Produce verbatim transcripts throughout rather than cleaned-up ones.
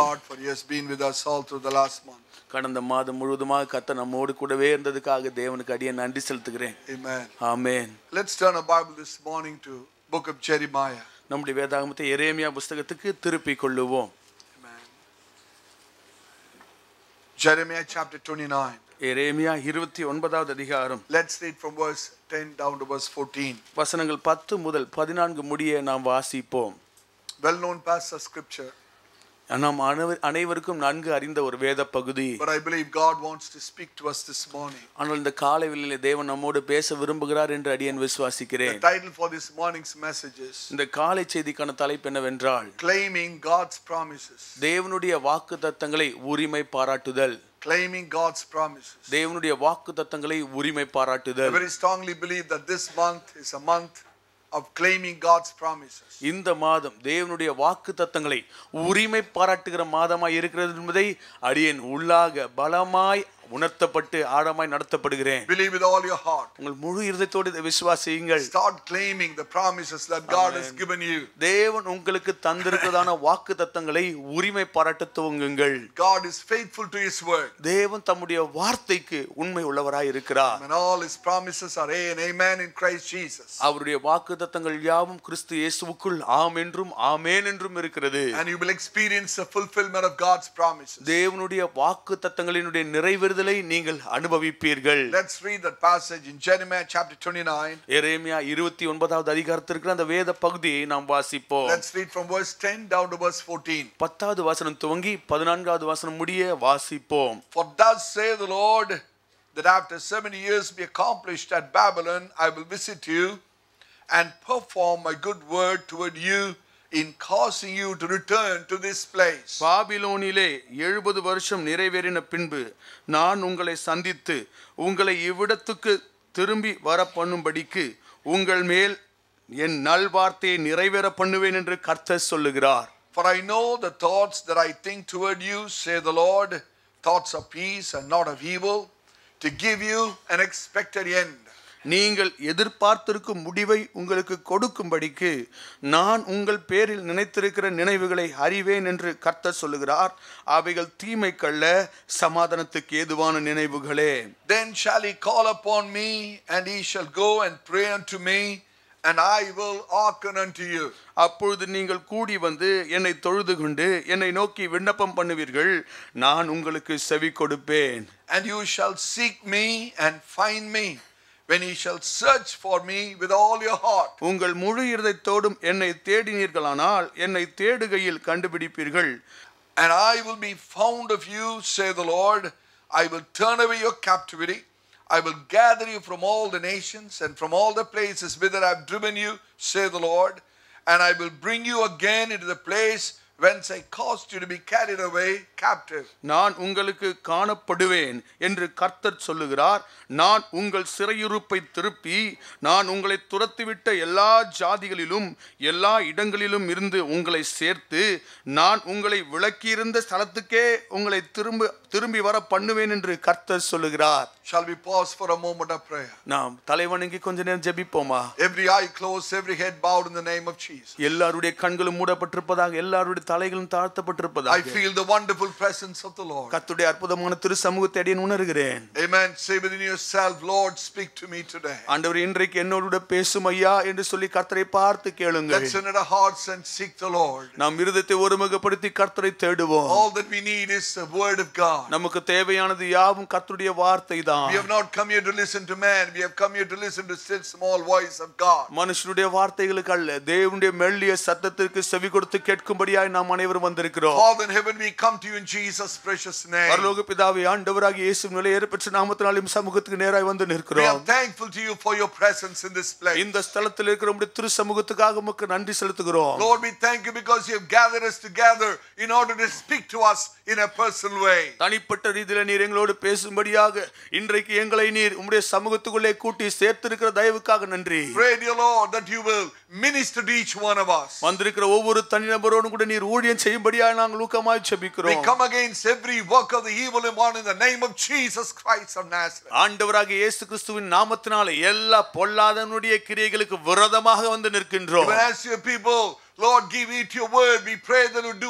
Lord for He has been with us all through the last month. கடந்த மாதம் முழுவதுமாக கர்த்தர் நம்மோடு கூடவே இருந்ததுக்காக தேவனுக்கு அடியே நன்றி செலுத்துகிறேன். Amen. Amen. Let's turn our Bible this morning to book of Jeremiah. நம்முடைய வேதாகமத்தை எரேமியா புத்தகத்துக்கு திருப்பிக் கொள்ளுவோம். Amen. Jeremiah chapter twenty-nine. எரேமியா இருபத்தி ஒன்பதாவது அதிகாரம். Let's read from verse ten down to verse fourteen. வசனங்கள் பத்து முதல் பதினான்கு முடிய நாம் வாசிப்போம். Well known passage of scripture. நாம் அனைவருக்கும் நன்கு அறிந்த ஒரு வேத பகுதி. But I believe God wants to speak to us this morning. ஆனால் இந்த காலை வேளையிலே தேவன் நம்மோடு பேச விரும்புகிறார் என்று அடியேன் விசுவாசிக்கிறேன். The title for this morning's message is இந்த காலை செய்திக்கான தலைப்பு என்னவென்றால் Claiming God's promises. தேவனுடைய வாக்குத்தத்தங்களை உரிமை பாராட்டுதல். Claiming God's promises. தேவனுடைய வாக்குத்தத்தங்களை உரிமை பாராட்டுதல். I very strongly believe that this month is a month of claiming God's promises. இந்த மாதம் தேவனுடைய வாக்குத்தத்தங்களை உரிமை பாராட்டுகிற மாதமாய் இருக்கிறது என்பதை அடியேன் உள்ளாக பலமாய் உணர்த்தப்பட்டு ஆழமாய் நடத்தப்படுகிறேன். Believe with all your heart. உங்கள் முழு இதயத்தோடு இதை விசுவாசியுங்கள். Start claiming the promises that God has given you. தேவன் உங்களுக்கு தந்திருக்கிறதான வாக்குத்தத்தங்களை உரிமை பாராட்ட துவங்குங்கள். God is faithful to His word. தேவன் தம்முடைய வார்த்தைக்கு உண்மை உள்ளவராய் இருக்கிறார். And all His promises are A and amen in Christ Jesus. அவருடைய வாக்குத்தத்தங்கள் யாவும் கிறிஸ்து இயேசுவுக்குள் ஆம் என்றும் ஆமென் என்றும் இருக்கிறது. And you will experience the fulfillment of God's promises. தேவனுடைய வாக்குத்தத்தங்களினுடைய நிறைவேறுதலை நீங்கள் அனுபவிப்பீர்கள். Let's read that passage in Jeremiah chapter twenty-nine. எரேமியா இருபத்தி ஒன்பதாவது அதிகாரத்தில் இருக்கிற அந்த வேத பகுதியை நாம் வாசிப்போம். Let's read from verse ten down to verse fourteen. பத்தாவது வசனம் துவங்கி பதினான்காவது வசனம் முடிய வாசிப்போம். For thus saith the Lord, that after seventy years be accomplished at Babylon, I will visit you and perform my good word toward you in causing you to return to this place. பாபிலோனிலே எழுபது வருஷம் நிறைவேறின பின்பு நான் உங்களை சந்தித்து உங்களை இவ்விடத்துக்கு திரும்பி வர பண்ணும்படிக்கு உங்கள் மேல் என் நல்வார்த்தையை நிறைவேற பண்ணுவேன் என்று கர்த்தர் சொல்லுகிறார். For I know the thoughts that I think toward you, say the Lord, thoughts of peace and not of evil, to give you an expected end. நீங்கள் எதிர்பார்த்திருக்கும் முடிவை உங்களுக்கு கொடுக்கும்படிக்கு நான் உங்கள் பேரில் நினைத்திருக்கிற நினைவுகளை அறிவேன் என்று கர்த்தர் சொல்லுகிறார். அவைகள் தீமைக்கல்ல, சமாதானத்துக்கு ஏதுவான நினைவுகளே. Then shall he call upon me, and he shall go and pray unto me, and I will hearken unto you. அப்பொழுது நீங்கள் கூடி வந்து என்னை தொழுது கொண்டு என்னை நோக்கி விண்ணப்பம் பண்ணுவீர்கள், நான் உங்களுக்கு செவி கொடுப்பேன். And you shall seek me and find me, when ye shall search for me with all your heart. உங்கள் முழு இதயத்தோடும் என்னை தேடினீர்களானால் என்னை தேடுகையில் கண்டுபிடிப்பீர்கள். And I will be found of you, say the Lord. I will turn away your captivity. I will gather you from all the nations and from all the places whither I have driven you, say the Lord. And I will bring you again into the place whence I caused you to be carried away captive. நான் உங்களுக்கு காணப்படுவேன் என்று கர்த்தர் சொல்லுகிறார். நான் உங்கள் சிறையிருப்பை திருப்பி நான் உங்களை துரத்திவிட்ட எல்லா ஜாதிகளிலும் எல்லா இடங்களிலும் இருந்து உங்களை சேர்த்து நான் உங்களை விலக்கியிருந்த ஸ்தலத்துக்கே உங்களை திரும்ப திரும்பி வர பண்ணுவேன் என்று கர்த்தர் சொல்லுகிறார். Shall we pause for a moment of prayer? நாம் தலைவணங்கி கொஞ்ச நேரம் ஜெபிப்போமா? Every eye closed, every head bowed in the name of Jesus. எல்லாருடைய கண்களும் மூடப்பட்டிருப்பதாக, எல்லாருடைய தலைகளும் தாழ்த்தப்பட்டிருப்பதாக. I feel the wonderful presence of the Lord. கர்த்தருடைய அற்புதமான திரு சமூகத்தை அடியேன் உணர்கிறேன். Amen. Say within yourself, Lord, speak to me today. ஆண்டவரே, இன்றைக்கு என்னோடு பேசும் ஐயா என்று சொல்லி கர்த்தரை பார்த்து கேளுங்கள். Let's turn our hearts and seek the Lord. நாம் இருதயத்தை ஒருமுகப்படுத்தி கர்த்தரை தேடுவோம். All that we need is the word of God. நமக்கு தேவையானது யாவும் கர்த்தருடைய வார்த்தை தான். We have not come here to listen to man. We have come here to listen to still small voice of God. மனுஷனுடைய வார்த்தைகளுக்கு அல்ல, தேவனுடைய மெல்லிய சத்தத்திற்கு செவி கொடுத்து கேட்கும்படியாய் நாம் அனைவரும் வந்திருக்கிறோம். Father in heaven, we come to you in Jesus' precious name. பரலோக பிதாவே, ஆண்டவராகிய இயேசுவின் விலையேறப்பெற்ற நாமத்தினாலே சமூகத்துக்கு நேராய் வந்து We நிற்கிறோம். are thankful to you for your presence in this place. இந்த ஸ்தலத்தில் இருக்கிற உம்முடைய திரு சமூகத்துக்காக உமக்கு நன்றி செலுத்துகிறோம். Lord, we thank you because you have gathered us together in order to speak to us in a personal way. தனிப்பட்ட ரீதியில் நீர் எங்களோடு பேசும்படியாக இன்றைக்கு எங்களை நீர் உம்முடைய சமூகத்துக்குள்ளே கூட்டி சேர்த்திருக்கிற தயவுக்காக நன்றி. Pray, dear Lord, that you will minister to each one of us. வந்திருக்கிற ஒவ்வொரு தனிநபரோடும் கூட நீர் ஊழியம் செய்யும்படியாக நாங்கள் ஊக்கமாய் We ஜெபிக்கிறோம். come against every work of the evil one in the name of Jesus Christ of Nazareth. ஆண்டவராகிய இயேசு கிறிஸ்துவின் நாமத்தினாலே எல்லா பொல்லாதனுடைய கிரியைகளுக்கு விரோதமாக வந்து நிற்கின்றோம். Even as your people, Lord, give eat your word. We pray that you do a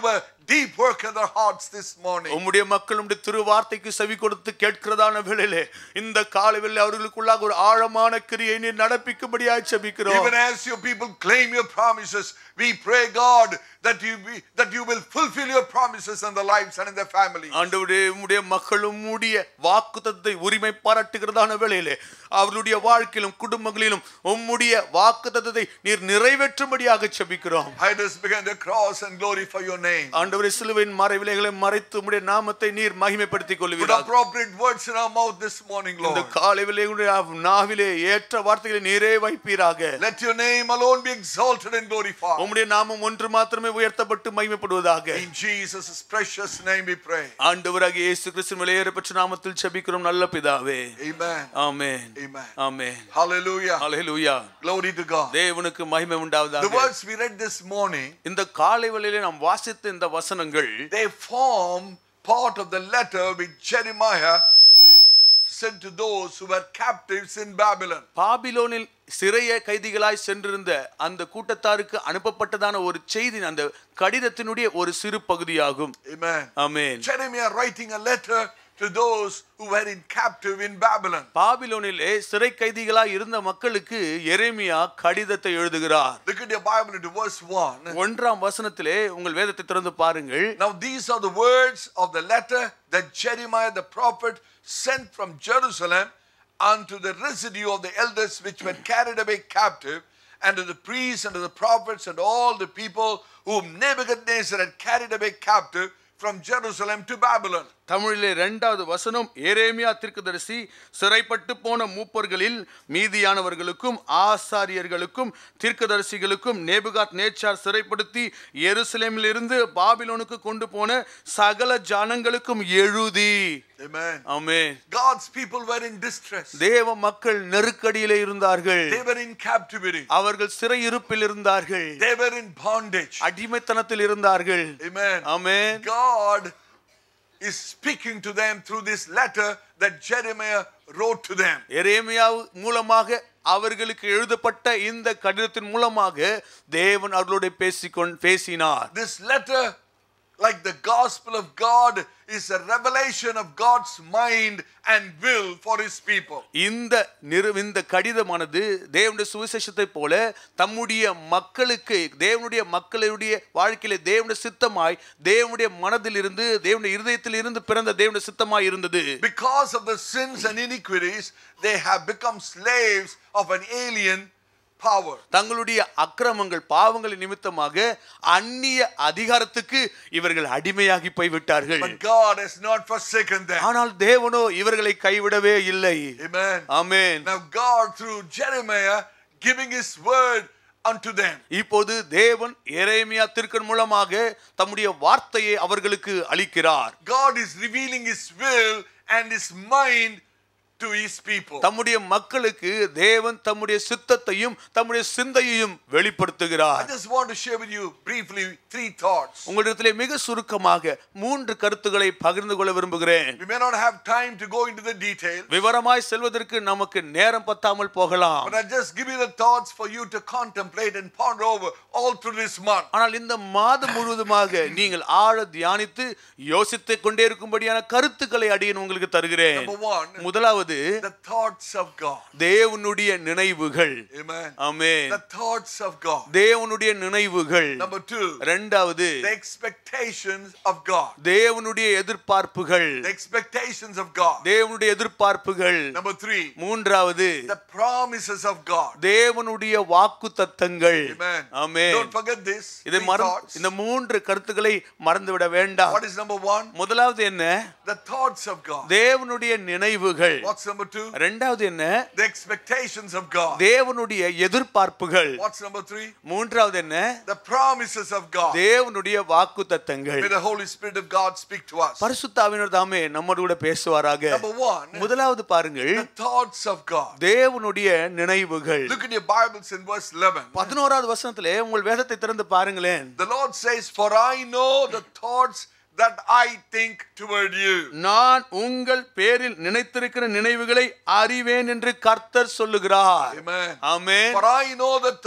deep work in their hearts this morning. உம்முடைய மக்கள் உம்முடைய திருவார்த்தைக்கு செவி கொடுத்து கேட்கிறதான வேளையிலே இந்த காலையிலே அவர்களுக்குள்ளாக ஒரு ஆழமான கிரியை நீர் நடப்பிக்கும்படியாய் ஜெபிக்கிறோம். Even as your people claim your promises, we pray, God, that you be, that you will fulfill your promises in their lives and in their families. ஆண்டவரே உம்முடைய மக்கள் உம்முடைய வாக்குத்தத்தத்தை உரிமை பாராட்டுகிறதான வேளையிலே அவர்களுடைய வாழ்க்கையிலும் குடும்பங்களிலும் உம்முடைய வாக்குத்தத்தத்தை நீர் நிறைவேற்றும்படியாக ஜெபிக்கிறோம். Hide us behind the cross and glorify your name. ஆண்டவரே சிலுவையின் மறைவிலைகளை மறைத்து உம்முடைய நாமத்தை நீர் மகிமைப்படுத்திக் Put கொள்வீராக. appropriate words in our mouth this morning, இந்த Lord. காலையிலே உம்முடைய நாவிலே ஏற்ற வார்த்தைகளை நீரே வைப்பீராக. Let your name alone be exalted and glorified. உம்முடைய நாமம் ஒன்று மாத்திரமே உயர்த்தப்பட்டு மகிமைப்படுவதாக. In Jesus' precious name we pray. ஆண்டவராகிய இயேசு கிறிஸ்துவின் விலையேறப்பெற்ற நாமத்தில் ஜெபிக்கிறோம் நல்ல பிதாவே. Amen. Amen. Amen. Amen. Hallelujah. Hallelujah. Glory to God. தேவனுக்கு மகிமை The உண்டாவதாக. words we read this morning, இந்த காலை வேளையிலே நாம் வாசித்த இந்த வசனங்கள் they form part of the letter which Jeremiah sent to those who were captives in Babylon. பாபிலோனில் சிறைய கைதிகளாய் சென்றிருந்த அந்த கூட்டத்தாருக்கு அனுப்பப்பட்டதான ஒரு செய்தி அந்த கடிதத்தினுடைய ஒரு சிறு பகுதியாகும். Amen. Amen. Jeremiah writing a letter to those who were in captive in Babylon. பாபிலோனிலே சிறை கைதிகளாய் இருந்த மக்களுக்கு எரேமியா கடிதத்தை எழுதுகிறார். Look at your Bible into verse one. ஒன்றாம் வசனத்திலே உங்கள் வேதத்தை திறந்து பாருங்கள். Now these are the words of the letter that Jeremiah the prophet sent from Jerusalem unto the residue of the elders which were carried away captive, and to the priests and to the prophets and all the people whom Nebuchadnezzar had carried away captive from Jerusalem to Babylon. தமிழிலே இரண்டாவது வசனம் எரேமியா தீர்க்கதரிசி சிறைப்பட்டு போன மூப்பர்களில் மீதியானவர்களுக்கும் ஆசாரியர்களுக்கும் தீர்க்கதரிசிகளுக்கும் நேபுகாத் நேச்சார் சிறைப்படுத்தி எருசலேமில் இருந்து பாபிலோனுக்கு கொண்டு போன சகல ஜனங்களுக்கும் எழுதி. Amen. Amen. God's people were in distress. தேவ மக்கள் நெருக்கடியிலே இருந்தார்கள். They were in captivity. அவர்கள் சிறையிருப்பில் இருந்தார்கள். They were in bondage. அடிமைத்தனத்தில் இருந்தார்கள். Amen. Amen. God is speaking to them through this letter that Jeremiah wrote to them. எரேமியா மூலமாக அவர்களுக்கு எழுதப்பட்ட இந்த கடிதத்தின் மூலமாக தேவன் அவர்களோடு பேசிக்கொண்டு பேசினார். This letter, like the gospel of God, is a revelation of God's mind and will for his people. இந்த இந்த கடிதமானது தேவனுடைய சுவிசேஷத்தை போல தம்முடைய மக்களுக்கு தேவனுடைய மக்களுடைய வாழ்க்கையிலே தேவனுடைய சித்தமாய் தேவனுடைய மனதில் இருந்து தேவனுடைய இருதயத்தில் இருந்து பிறந்த தேவனுடைய சித்தமாய் இருந்தது. Because of the sins and iniquities, they have become slaves of an alien power. தங்களுடைய அக்கிரமங்கள் பாவங்களின் நிமித்தமாக அந்நிய அதிகாரத்துக்கு இவர்கள் அடிமையாகி போய்விட்டார்கள். But God has not forsaken them. ஆனால் தேவனோ இவர்களை கைவிடவே இல்லை. Amen. ஆமென். Now God through Jeremiah giving his word unto them. இப்போது தேவன் எரேமியா தீர்க்கன் மூலமாக தம்முடைய வார்த்தையை அவர்களுக்கு அளிக்கிறார். God is revealing his will and his mind to his people. தம்முடைய மக்களுக்கு தேவன் தம்முடைய சித்தத்தையும் தம்முடைய சிந்தையையும் வெளிப்படுத்துகிறார். I just want to share with you briefly three thoughts. உங்களிடத்திலே மிக சுருக்கமாக மூன்று கருத்துக்களை பகிர்ந்து கொள்ள விரும்புகிறேன். We may not have time to go into the details, விவரமாய் செல்வதற்கு நமக்கு நேரம் பத்தாமல் போகலாம். but I just give you the thoughts for you to contemplate and ponder over all through this month. ஆனால் இந்த மாதம் முழுவதுமாக நீங்கள் ஆழ தியானித்து யோசித்துக் கொண்டே இருக்கும்படியான கருத்துக்களை அடியேன் உங்களுக்கு தருகிறேன். Number one, முதலாவது the thoughts of God. தேவனுடைய நினைவுகள். Amen. Amen. The thoughts of God. தேவனுடைய நினைவுகள். Number two, இரண்டாவது the expectations of God. தேவனுடைய எதிர்பார்ப்புகள். The expectations of God. தேவனுடைய எதிர்பார்ப்புகள். Number three, மூன்றாவது the promises of God. தேவனுடைய வாக்குத்தத்தங்கள். Amen. Amen. Don't forget this. இதை Three மறந்து thoughts. இந்த மூன்று கருத்துக்களை மறந்துவிட வேண்டாம். What is number one? முதலாவது என்ன? The thoughts of God. தேவனுடைய நினைவுகள். What's number two? இரண்டாவது என்ன? The expectations of God. தேவனுடைய எதிர்பார்ப்புகள். What's number three? மூன்றாவது என்ன? The promises of God. தேவனுடைய வாக்குத்தத்தங்கள். May the Holy Spirit of God speak to us. பரிசுத்த ஆவியானவர் தாமே நம்மோடு கூட பேசுவாராக. Number one, முதலாவது பாருங்கள், the thoughts of God. தேவனுடைய நினைவுகள். Look at your Bibles in verse eleven. பதினோராவது வசனத்திலே உங்கள் வேதத்தை திறந்து பாருங்களேன். The Lord says, "For I know the thoughts that I think toward you." நான் உங்கள் பேரில் நினைத்திருக்கிற நினைவுகளை அறிவேன் என்று கர்த்தர் சொல்லுகிறார். Amen. Amen. For I know the thoughts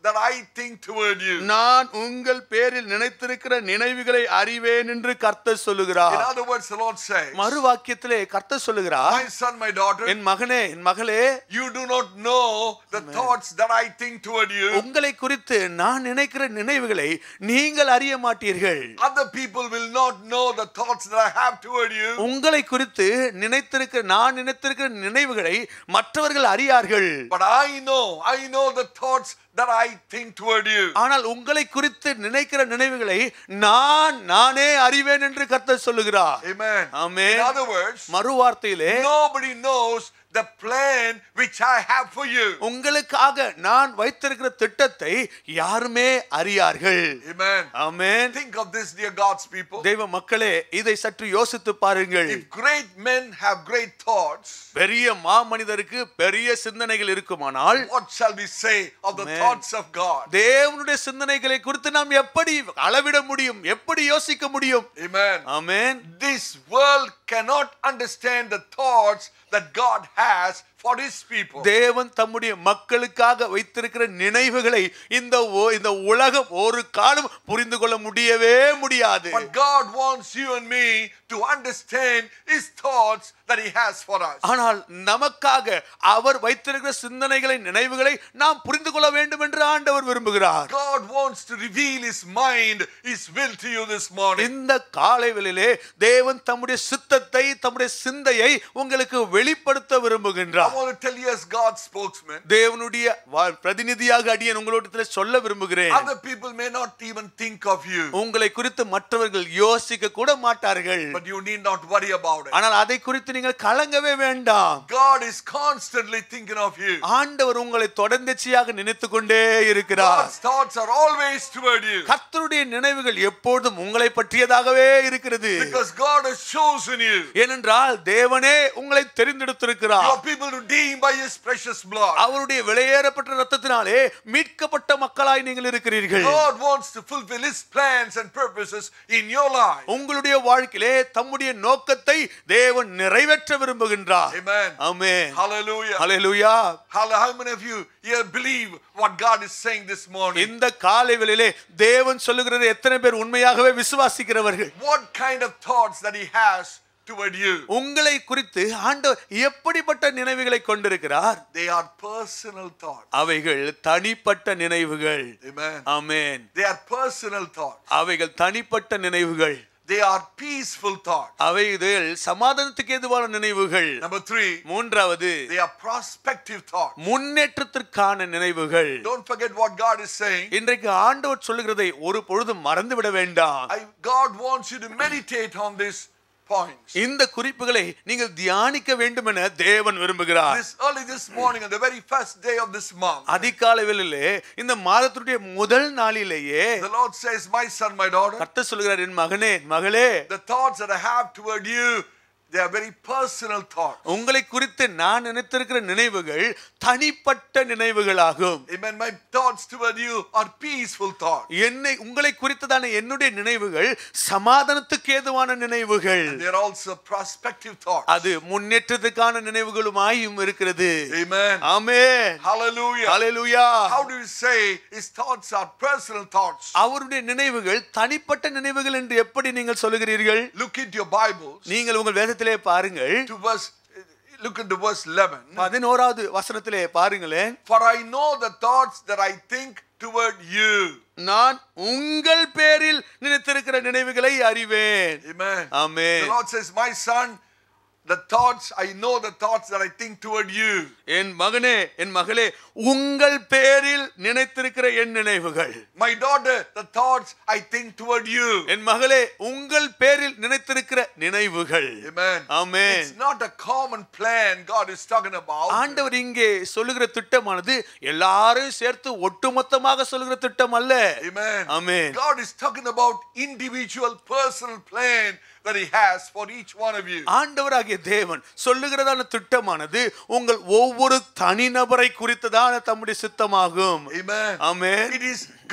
that I think toward you. நான் உங்கள் பேரில் நினைத்திருக்கிற நினைவுகளை அறிவேன் என்று கர்த்தர் சொல்லுகிறார். In other words, the Lord says, மறுவாக்கியத்திலே கர்த்தர் சொல்லுகிறார், my son, my daughter, என் மகனே என் மகளே, you do not know the thoughts that I think toward you. உங்களை குறித்து நான் நினைக்கிற நினைவுகளை நீங்கள் அறிய மாட்டீர்கள். Other people will not know the thoughts that I have toward you. உங்களை குறித்து நினைத்திருக்கிற நான் நினைத்திருக்கிற நினைவுகளை மற்றவர்கள் அறியார்கள். But I know, I know the thoughts that I think toward you. ஆனால் உங்களை குறித்து நினைக்கிற நினைவுகளை நான் நானே அறிவேன் என்று கர்த்தர் சொல்லுகிறார். Amen. Amen. In other words, மறுவார்த்தையிலே nobody knows the plan which I have for you. உங்களுக்காக நான் வைத்திருக்கிற திட்டத்தை யாருமே அறியார்கள். Amen. Amen. Think of this, dear God's people. தேவ மக்களே, இதை சற்று யோசித்து பாருங்கள். If great men have great thoughts, பெரிய மாமனிதருக்கு பெரிய சிந்தனைகள் இருக்குமானால் what shall we say of the Amen. thoughts of God? தேவனுடைய சிந்தனைகளை குறித்து நாம் எப்படி அளவிட முடியும், எப்படி யோசிக்க முடியும்? Amen. Amen. This world cannot understand the thoughts that God has for his people. தேவன் தம்முடைய மக்களுக்காக வைத்திருக்கிற நினைவுகளை இந்த ஓ- இந்த உலகம் ஒரு காலம் புரிந்து கொள்ள முடியவே முடியாது. But God wants you and me to understand his thoughts that he has for us. ஆனால் நமக்காக அவர் வைத்திருக்கிற சிந்தனைகளை நினைவுகளை நாம் புரிந்து கொள்ள வேண்டும் என்று ஆண்டவர் விரும்புகிறார். God wants to reveal his mind, his will to you this morning. இந்த காலைவேளையிலே தேவன் தம்முடைய சித்தத்தை தம்முடைய சிந்தையை உங்களுக்கு வெளிப்படுத்த விரும்புகின்றார். I want to tell you as God's spokesman, தேவனுடைய வா- பிரதிநிதியாக அடியேன் உங்களிடத்தில் சொல்ல விரும்புகிறேன். other people may not even think of you, உங்களை குறித்து மற்றவர்கள் யோசிக்க கூட மாட்டார்கள். but you need not worry about it. ஆனால் அதை குறித்து நீங்கள் கலங்கவே வேண்டாம். God is constantly thinking of you. ஆண்டவர் உங்களை தொடர்ந்தேச்சியாக நினைத்துக் கொண்டே இருக்கிறார். God's thoughts are always toward you. கர்த்தருடைய நினைவுகள் எப்பொழுதும் உங்களை பற்றியதாகவே இருக்கிறது. Because God has chosen you. ஏனென்றால் தேவனே உங்களை தெரிந்தெடுத்திருக்கிறார். You are people redeemed by his precious blood. அவருடைய விலையேறப்பட்ட ரத்தத்தினாலே மீட்கப்பட்ட மக்களாய் நீங்கள் இருக்கிறீர்கள். God wants to fulfill his plans and purposes in your life. உங்களுடைய வாழ்க்கையிலே தம்முடைய நோக்கத்தை தேவன் நிறைவேற்ற விரும்புகின்றார். Amen. Amen. Hallelujah. Hallelujah. Hall- How many of you here believe what God is saying this morning? இந்த காலைவேளையிலே தேவன் சொல்லுகிறது எத்தனை பேர் உண்மையாகவே விசுவாசிக்கிறவர்கள்? What kind of thoughts that he has toward you? உங்களை குறித்து ஆண்டவர் எப்படிப்பட்ட நினைவுகளை கொண்டிருக்கிறார்? They are personal thoughts. அவைகள் தனிப்பட்ட நினைவுகள். Amen. Amen. They are personal thoughts. அவைகள் தனிப்பட்ட நினைவுகள். They are peaceful thoughts. அவைகள் சமாதானத்துக்கு ஏதுவான நினைவுகள். Number three, மூன்றாவது they are prospective thoughts. முன்னேற்றத்திற்கான நினைவுகள். Don't forget what God is saying. இன்றைக்கு ஆண்டவர் சொல்லுகிறதை ஒரு பொழுதும் மறந்துவிட வேண்டாம். I, God wants you to meditate on this points. இந்த குறிப்புகளை நீங்கள் தியானிக்க வேண்டும் என தேவன் விரும்புகிறார். This early this morning, on the very first day of this month, அதிகாலை வேளையிலே இந்த மாதத்துடைய முதல் நாளிலேயே the Lord says, my son, my daughter, கர்த்தர் சொல்கிறார், என் மகனே என் மகளே, the thoughts that I have toward you, they are very personal thoughts. உங்களை குறித்து நான் நினைத்திருக்கிற நினைவுகள் தனிப்பட்ட நினைவுகளாகும். Amen. My thoughts toward you are peaceful thoughts. என்னை உங்களை குறித்ததான என்னுடைய நினைவுகள் சமாதானத்துக்கு ஏதுவான நினைவுகள். And they are also prospective thoughts. அது முன்னேற்றத்துக்கான நினைவுகளுமாயும் இருக்கிறது. Amen. Amen. Hallelujah. Hallelujah. How do you say his thoughts are personal thoughts? அவருடைய நினைவுகள் தனிப்பட்ட நினைவுகள் என்று எப்படி நீங்கள் சொல்லுகிறீர்கள்? Look into your Bibles. நீங்கள் உங்கள் வேதத்திலே பாருங்கள். To verse, look into verse eleven. பதினோராவது வசனத்திலே பாருங்களேன். For I know the thoughts that I think toward you. நான் உங்கள் பேரில் நினைத்திருக்கிற நினைவுகளை அறிவேன். Amen. Amen. The Lord says, my son, the thoughts, I know the thoughts that I think toward you. என் மகனே என் மகளே, உங்கள் பேரில் நினைத்திருக்கிற என் நினைவுகள். My daughter, the thoughts I think toward you. என் மகளே, உங்கள் பேரில் நினைத்திருக்கிற நினைவுகள். Amen. Amen. It's not a common plan God is talking about. ஆண்டவர் இங்கே சொல்லுகிற திட்டமானது எல்லாரும் சேர்த்து ஒட்டுமொத்தமாக சொல்லுகிற திட்டம் அல்ல. Amen. Amen. God is talking about individual personal plan that he has for each one of you. ஆண்டவராகிய தேவன் சொல்லுகிறதான திட்டமானது உங்கள் ஒவ்வொரு தனிநபரை குறித்ததான தம்முடைய சித்தமாகும். Amen. Amen. It is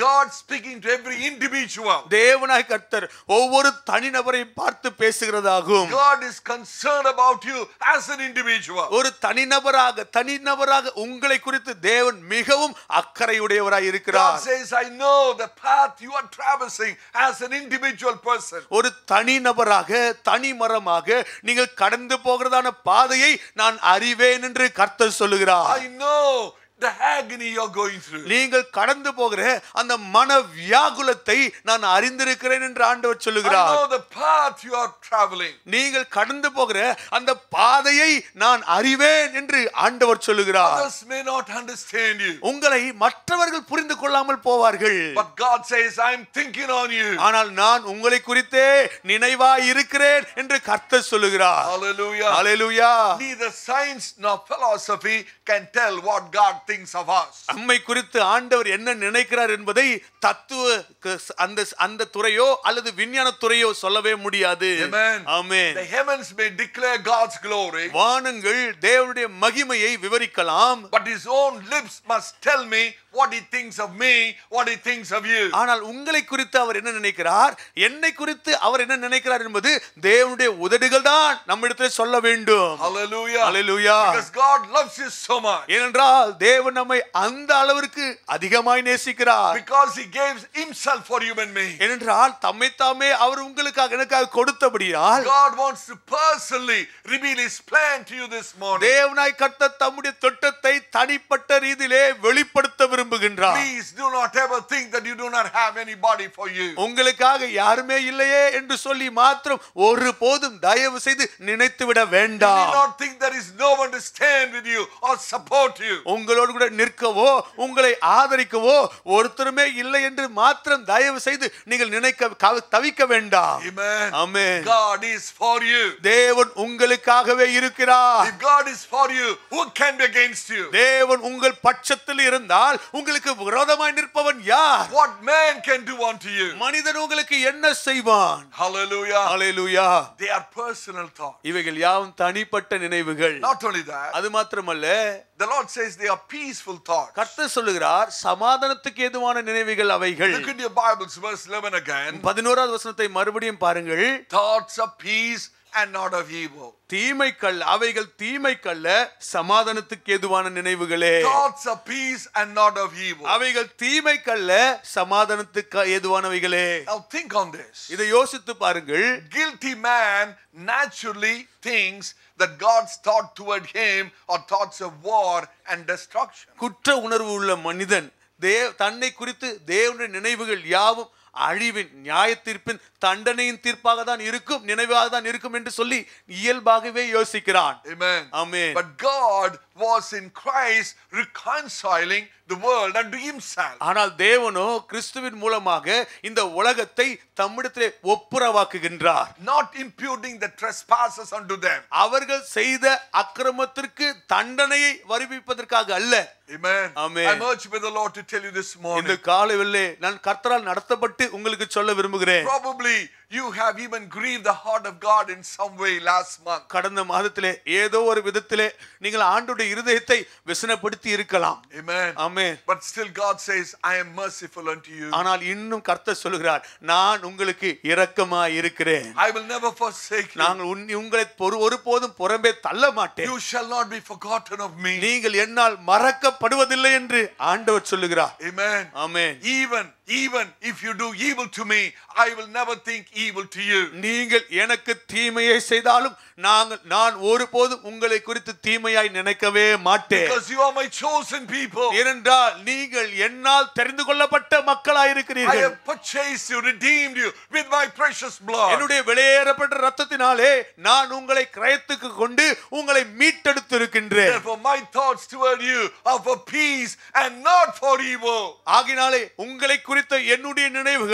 God speaking to every individual. தேவனாய் கர்த்தர் ஒவ்வொரு தனிநபரை பார்த்து பேசுகிறதாகும். God is concerned about you as an individual. ஒரு தனிநபராக தனிநபராக உங்களை குறித்து தேவன் மிகவும் அக்கறையுடையவராய் இருக்கிறார். God says, I know the path you are traversing as an individual person. ஒரு தனிநபராக தனிமரமாக நீங்கள் கடந்து போகிறதான பாதையை நான் அறிவேன் என்று கர்த்தர் சொல்லுகிறார். I know the agony you're going through. நீங்கள் கடந்து போகிற அந்த மன வியாகுலத்தை நான் அறிந்திருக்கிறேன் என்று ஆண்டவர் சொல்லுகிறார். I know the path you are traveling. நீங்கள் கடந்து போகிற அந்த பாதையை நான் அறிவேன் என்று ஆண்டவர் சொல்லுகிறார். Others may not understand you. உங்களை மற்றவர்கள் புரிந்து கொள்ளாமல் போவார்கள். But God says, I'm thinking on you. ஆனால் நான் உங்களை குறித்தே நினைவாய் இருக்கிறேன் என்று கர்த்தர் சொல்லுகிறார். Hallelujah. Hallelujah. Neither science nor philosophy can tell what God thinks of us. நம்மை குறித்து ஆண்டவர் என்ன நினைக்கிறார் என்பதை தத்துவ அந்த அந்த துறையோ அல்லது விஞ்ஞான துறையோ சொல்லவே முடியாது. Amen. Amen. The heavens may declare God's glory. வானங்கள் தேவனுடைய மகிமையை விவரிக்கலாம். But his own lips must tell me what he thinks of me, what he thinks of you. ஆனால் உங்களை குறித்து அவர் என்ன நினைக்கிறார், என்னை குறித்து அவர் என்ன நினைக்கிறார் என்பது தேவனுடைய உதடுகள் தான் நம்மிடத்தில் சொல்ல வேண்டும். Hallelujah. Hallelujah. Because God loves you so much. ஏனென்றால் தேவன் நம்மை அந்த அளவிற்கு அதிகமாய் நேசிக்கிறார். Because he gave himself for you and me. ஏனென்றால் தம்மை தாமே அவர் உங்களுக்காக எனக்காக கொடுத்தபடியால் God wants to personally reveal his plan to you this morning. தேவனாய் கர்த்தர் தம்முடைய திட்டத்தை தனிப்பட்ட ரீதியிலே வெளிப்படுத்த விரும்புகின்றார். Please do not ever think that you do not have anybody for you. உங்களுக்காக யாருமே இல்லையே என்று சொல்லி மாத்திரம் ஒருபோதும் தயவு செய்து நினைத்து விட You வேண்டாம். do not think there is no one to stand with you or support you. உங்களோடு கூட நிற்கவோ உங்களை ஆதரிக்கவோ ஒருத்தருமே இல்லை என்று மாத்திரம் தயவு செய்து நீங்கள் நினைக்க கவ- தவிக்க வேண்டாம். Amen. Amen. God is for you. தேவன் உங்களுக்காகவே இருக்கிறார். If God is for you, who can be against you? தேவன் உங்கள் பட்சத்தில் இருந்தால் உங்களுக்கு விரோதமாய் நிற்பவன் யார்? What man can do unto you? மனிதன் உங்களுக்கு என்ன செய்வான்? Hallelujah. Hallelujah. They are personal thoughts. இவைகள் யாவும் தனிப்பட்ட நினைவுகள். Not only that, அது மாத்திரமல்ல, the Lord says they are peaceful thoughts. கர்த்தர் சொல்லுகிறார் சமாதானத்துக்கு ஏதுவான நினைவுகள் அவைகள். Look at your Bibles, verse eleven again. பதினோராவது வசனத்தை மறுபடியும் பாருங்கள். Thoughts of peace and not of evil. தீமைக்கல் அவைகள் தீமைக்கல்ல சமாதானத்துக்கு ஏதுவான நினைவுகளே. Thoughts of peace and not of evil. அவைகள் தீமைக்கல்ல சமாதானத்துக்கு ஏதுவானவைகளே. Now think on this. இதை யோசித்து பாருங்கள். Guilty man naturally thinks that God's thought toward him are thoughts of war and destruction. குற்ற உணர்வு உள்ள மனிதன் தேவ தன்னை குறித்து தேவனுடைய நினைவுகள் யாவும் அழிவின் நியாயத்தீர்ப்பின் தண்டனையின் தீர்ப்பாக தான் இருக்கும், நினைவாக தான் இருக்கும் என்று சொல்லி இயல்பாகவே யோசிக்கிறான். Amen. Amen. But God was in Christ reconciling the world unto himself. ஆனால் தேவனோ கிறிஸ்துவின் மூலமாக இந்த உலகத்தை தம்மிடத்திலே ஒப்புரவாக்குகின்றார். Not imputing the trespasses unto them. அவர்கள் செய்த அக்கிரமத்திற்கு தண்டனையை வருவிப்பதற்காக அல்ல. Amen. Amen. I'm urged by the Lord to tell you this இந்த morning. காலையிலே நான் கர்த்தரால் நடத்தப்பட்டு உங்களுக்கு சொல்ல விரும்புகிறேன். Probably you have even grieved the heart of God in some way last month. கடந்த மாதத்திலே ஏதோ ஒரு விதத்திலே நீங்கள் ஆண்டவருடைய இருதயத்தை விசனப்படுத்தி இருக்கலாம். Amen. Amen. But still God says, I am merciful unto you. ஆனால் இன்னும் கர்த்தர் சொல்கிறார், நான் உங்களுக்கு இரக்கமாய் இருக்கிறேன். I will never forsake you. நாங்கள் உன்- உங்களை பொறு- ஒருபோதும் புறம்பே தள்ள மாட்டேன். You shall not be forgotten of me. நீங்கள் என்னால் மறக்கப்படுவதில்லை என்று ஆண்டவர் சொல்லுகிறார். Amen. Amen. Even even if you do evil to me, I will never think evil to you. நீங்கள் எனக்கு தீமையை செய்தாலும் நாங்கள் நான் ஒருபோதும் உங்களை குறித்து தீமையாய் நினைக்கவே மாட்டேன். Because you are my chosen people. ஏனென்றால் நீங்கள் என்னால் தெரிந்து கொள்ளப்பட்ட மக்களாய் I இருக்கிறீர்கள். have purchased you, redeemed you with my precious blood. என்னுடைய வெளியேறப்பட்ட ரத்தத்தினாலே நான் உங்களை கிரயத்துக்கு கொண்டு உங்களை மீட்டெடுத்து இருக்கின்றேன். Therefore my thoughts toward you are for peace and not for evil. ஆகினாலே உங்களை குறித்த என்னுடைய நினைவுகள்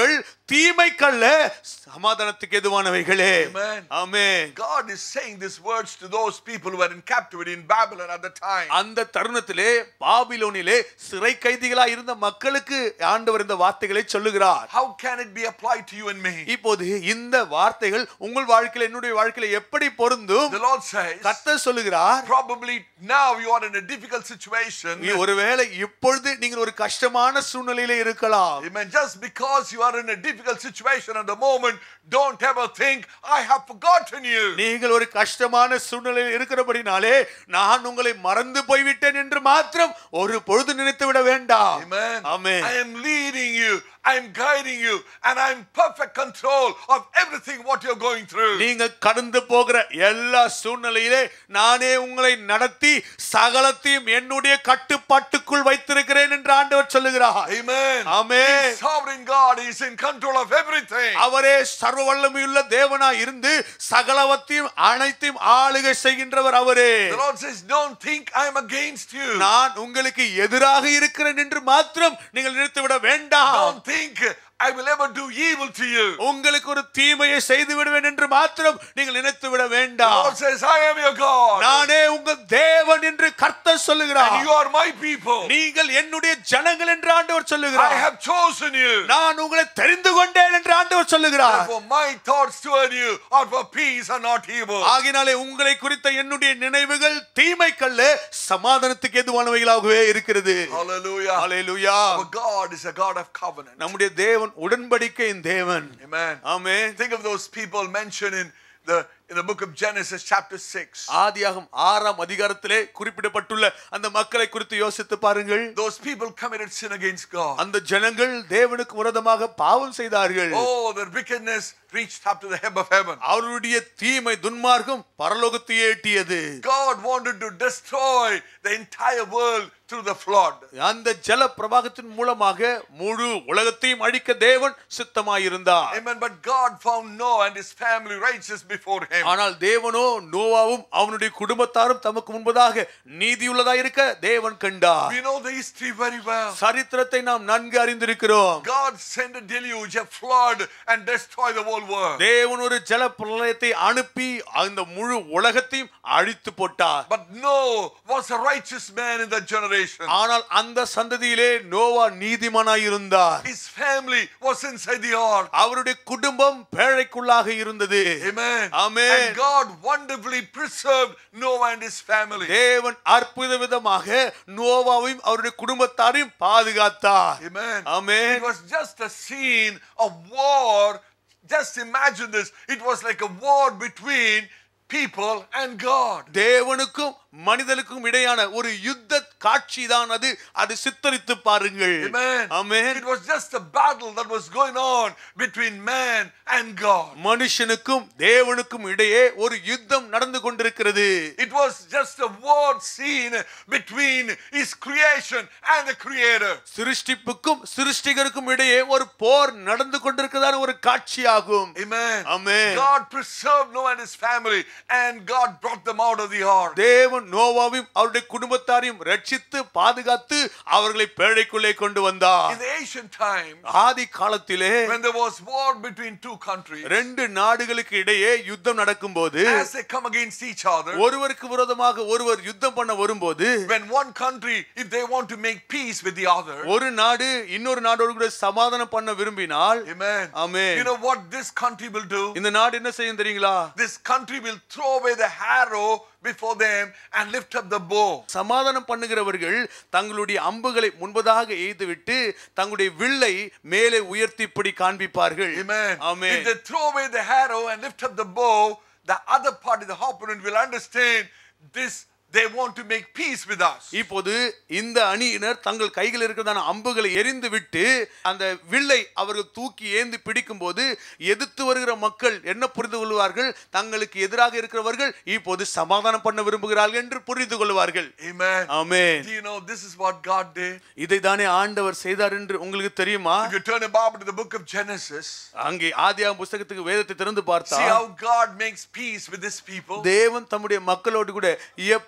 தீமைக்கல்ல சமாதானத்துக்கு எதுவானவைகளே. Amen. Amen. God is saying these words to those people who were in captivity in Babylon at the time. அந்த தருணத்திலே பாபிலோனிலே சிறை கைதிகளாய் இருந்த மக்களுக்கு ஆண்டவர் இந்த வார்த்தைகளை சொல்லுகிறார். How can it be applied to you and me? இப்போது இந்த வார்த்தைகள் உங்கள் வாழ்க்கையில என்னுடைய வாழ்க்கையில எப்படி பொருந்தும்? The Lord says, கர்த்தர் சொல்லுகிறார், probably now you are in a difficult situation. நீ ஒருவேளை இப்பொழுது நீங்கள் ஒரு கஷ்டமான சூழ்நிலையிலே இருக்கலாம். Amen. Just because you are in a difficult situation at the moment, don't ever think I have forgotten you. நீங்கள் ஒரு கஷ்டமான சூழ்நிலையில் இருக்கிறபடினாலே நான் உங்களை மறந்து போய்விட்டேன் என்று மாத்திரம் ஒரு பொழுது நினைத்து விட வேண்டாம். Amen. Amen. I am leading you, I am guiding you, and I am perfect control of everything what you are going through. நீங்கள் கடந்து போகிற எல்லா சூழ்நிலையிலே நானே உங்களை நடத்தி சகலத்தையும் என்னுடைய கட்டுப்பாட்டுக்குள் வைத்திருக்கிறேன் என்று ஆண்டவர் சொல்லுகிறார். Amen. Amen. Sovereign God is in control of everything. அவரே சர்வ வல்லமையுள்ள தேவனாய் இருந்து சகலவற்றையும் அனைத்தையும் ஆளுகை செய்கின்றவர் அவரே. The Lord says, don't think I am against you. நான் உங்களுக்கு எதிராக இருக்கிறேன் என்று மாத்திரம் நீங்கள் நினைத்து விட வேண்டாம். Don't think I will ever do evil to you. உங்களுக்கு ஒரு தீமையை செய்து விடுவேன் என்று மாத்திரம் நீங்கள் நினைத்து விட The வேண்டாம். Lord says, I am your God. நானே உங்கள் தேவன் என்று கர்த்தர் சொல்லுகிறார். And you are my people. நீங்கள் என்னுடைய ஜனங்கள் என்று ஆண்டவர் I சொல்லுகிறார். have chosen you. நான் உங்களை தெரிந்து கொண்டேன் என்று ஆண்டவர் சொல்லுகிறார். Therefore my thoughts toward you are for peace and not evil. ஆகினாலே உங்களை குறித்த என்னுடைய நினைவுகள் தீமைக்கல்ல சமாதானத்துக்கு எதுவானவைகளாகவே இருக்கிறது. Hallelujah. Hallelujah. Our God is a God of covenant. நம்முடைய தேவன் உடன்படிக்கையின் தேவன். Amen. Amen. Think of those people mentioned in the in the book of Genesis chapter six. ஆதியாகமம் ஆறாம் அதிகாரத்திலே குறிப்பிடப்பட்டுள்ள அந்த மக்களை குறித்து யோசித்து பாருங்கள். Those people committed sin against God. அந்த ஜனங்கள் தேவனுக்கு விரோதமாக பாவம் செய்தார்கள். Oh, their wickedness reached up to the hem of heaven. அவருடைய தீமை துன்மார்க்கம் பரலோகத்தையே எட்டியது. God wanted to destroy the entire world through the flood. அந்த ஜல பிரவாகத்தின் மூலமாக முழு உலகத்தையும் அழிக்க தேவன் சித்தமாயிருந்தார். Amen. But God found Noah and his family righteous before him. ஆனால் தேவனோ நோவாவும் அவனுடைய குடும்பத்தாரும் தமக்கு முன்பதாக நீதியுள்ளதாய் இருக்க தேவன் கண்டார். We know the history very well. சரித்திரத்தை நாம் நன்கு அறிந்திருக்கிறோம். God sent a deluge, a flood, and destroyed the whole world. தேவன் ஒரு ஜல பிரளயத்தை அனுப்பி அந்த முழு உலகத்தையும் அழித்து போட்டார். But Noah was a righteous man in that generation. ஆனால் அந்த சந்ததியிலே நோவா நீதிமானாய் இருந்தார். His family was inside the ark. அவருடைய குடும்பம் பேழைக்குள்ளாக இருந்தது. Amen. Amen. And God wonderfully preserved Noah and his family. தேவன் அற்புத விதமாக நோவாவையும் அவருடைய குடும்பத்தாரையும் பாதுகாத்தார். Amen. Amen. It was just a scene of war. Just imagine this. It was like a war between people and God. தேவனுக்கும் மனிதனுக்கும் இடையான ஒரு யுத்த காட்சி தான் அது. அது சித்தரித்து பாருங்கள். Amen. Amen. It was just a battle that was going on between man and God. மனுஷனுக்கும் தேவனுக்கும் இடையே ஒரு யுத்தம் நடந்து கொண்டிருக்கிறது. It was just a war scene between his creation and the creator. சிருஷ்டிப்புக்கும் சிருஷ்டிகருக்கும் இடையே ஒரு போர் நடந்து கொண்டிருக்கிறதான ஒரு காட்சியாகும். Amen. Amen. God preserved Noah and his family and God brought them out of the ark. தேவன் நோவாவையும் அவருடைய குடும்பத்தாரையும் ரட்சித்து பாதுகாத்து அவர்களை பேழைக்குள்ளே கொண்டு வந்தார். In the ancient times, ஆதி காலத்திலே when there was war between two countries, ரெண்டு நாடுகளுக்கு இடையே யுத்தம் நடக்கும்போது as they come against each other, ஒருவருக்கு விரோதமாக ஒருவர் யுத்தம் பண்ண வரும்போது when one country, if they want to make peace with the other, ஒரு நாடு இன்னொரு நாடோடு கூட சமாதானம் பண்ண விரும்பினால், amen, amen, you know what this country will do? இந்த நாடு என்ன செய்யும் தெரியுங்களா? This country will throw away the arrow before them and lift up the bow. சமாதானம் பண்ணுகிறவர்கள் தங்களுடைய அம்புகளை முன்பதாக எய்துவிட்டு தங்களுடைய வில்லை மேலே உயர்த்தி இப்படி காண்பிப்பார்கள். Amen. Amen. If they throw away the arrow and lift up the bow, the other party, the opponent, will understand this. They want to make peace with us. இப்போது இந்த அணியினர் தங்கள் கையில் இருக்கிறதான அம்புகளை எரிந்து விட்டு அந்த வில்லை அவர்கள் தூக்கி ஏந்தி பிடிக்கும்போது எதிர்த்து வருகிற மக்கள் என்ன புரிந்து கொள்வார்கள்? தங்களுக்கு எதிராக இருக்கிறவர்கள் இப்போது சமாதானம் பண்ண விரும்புகிறார்கள் என்று புரிந்து கொள்வார்கள். Amen. Amen. Do you know this is what God did? இதை தானே ஆண்டவர் செய்தார் என்று உங்களுக்கு தெரியுமா? If you turn a Bible to the book of Genesis, அங்கே ஆதியாகமம் புத்தகத்துக்கு வேதத்தை திறந்து see பார்த்தால் how God makes peace with his people. தேவன் தம்முடைய மக்களோடு கூட எப்படி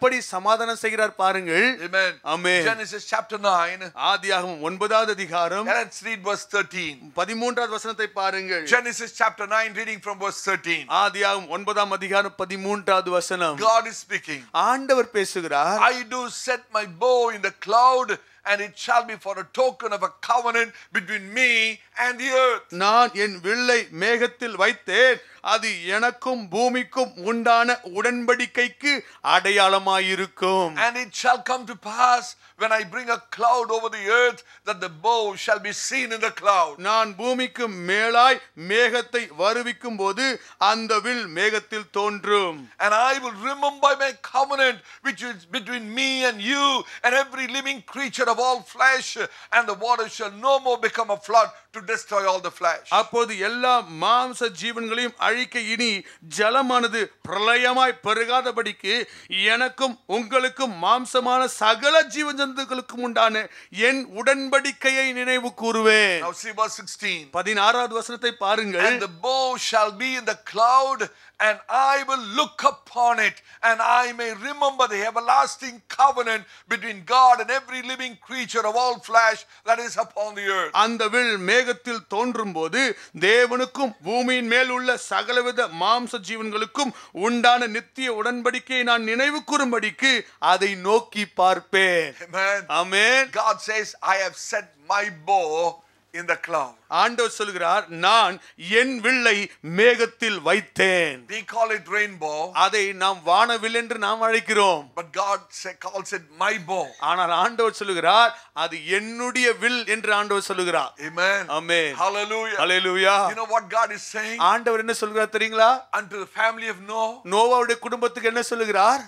எப்படி சமாதானம் செய்கிறார் பாருங்கள். Amen. Amen. Genesis chapter nine. ஆதியாகமம் ஒன்பதாவது அதிகாரம் Let's read verse thirteen. பதிமூன்றாவது வசனத்தை பாருங்கள். Genesis chapter nine, reading from verse thirteen. ஆதியாகமம் ஒன்பதாம் அதிகாரம் பதிமூன்றாவது வசனம். God is speaking. ஆண்டவர் பேசுகிறார். I do set my bow in the cloud, and it shall be for a token of a covenant between me and the earth. நான் என் வில்லை மேகத்தில் வைத்தேன், அது எனக்கும் பூமிக்கும் உண்டான உடன்படிக்கைக்கு அடையாளமாயிருக்கும். And it shall come to pass when I bring a cloud over the earth that the bow shall be seen in the cloud. நான் பூமிக்கு மேலாய் மேகத்தை வருவிக்கும் போது அந்த வில் மேகத்தில் தோன்றும். And I will remember my covenant which is between me and you and every living creature of all flesh, and the water shall no more become a flood to destroy all the flesh. அப்போது எல்லா மாம்ச ஜீவன்களையும் அழிக்க இனி ஜலமானது பிரளயமாய் பெருகாதபடிக்கு எனக்கும் உங்களுக்கும் மாம்சமான சகல ஜீவன் ஜந்துக்களுக்கும் உண்டான என் உடன்படிக்கையை நினைவு கூறுவேன். Now see verse sixteen. பதினாறாவது வசனத்தை பாருங்கள். And the bow shall be in the cloud, and I will look upon it, and I may remember the everlasting covenant between God and every living creature of all flesh that is upon the earth. அந்த வில் மேகத்தில் தோன்றும் போது தேவனுக்கும் பூமியின் மேல் உள்ள சகலவித மாம்ச ஜீவன்களுக்கும் உண்டான நித்திய உடன்படிக்கையை நான் நினைவு கூறும்படிக்கு அதை நோக்கி பார்ப்பேன். Amen. Amen. God says, I have set my bow in the cloud. ஆண்டவர் சொல்கிறார், நான் என் வில்லை மேகத்தில் வைத்தேன். We call it rainbow. அதை நாம் வானவில் என்று நாம் அழைக்கிறோம். But God say, calls it my bow. ஆனால் ஆண்டவர் சொல்கிறார், அது என்னுடைய வில் என்று ஆண்டவர் சொல்கிறார். Amen. Amen. Hallelujah. Hallelujah. You know what God is saying? ஆண்டவர் என்ன சொல்கிறார் தெரியுங்களா? Unto the family of Noah. நோவாவுடைய குடும்பத்துக்கு என்ன சொல்கிறார்?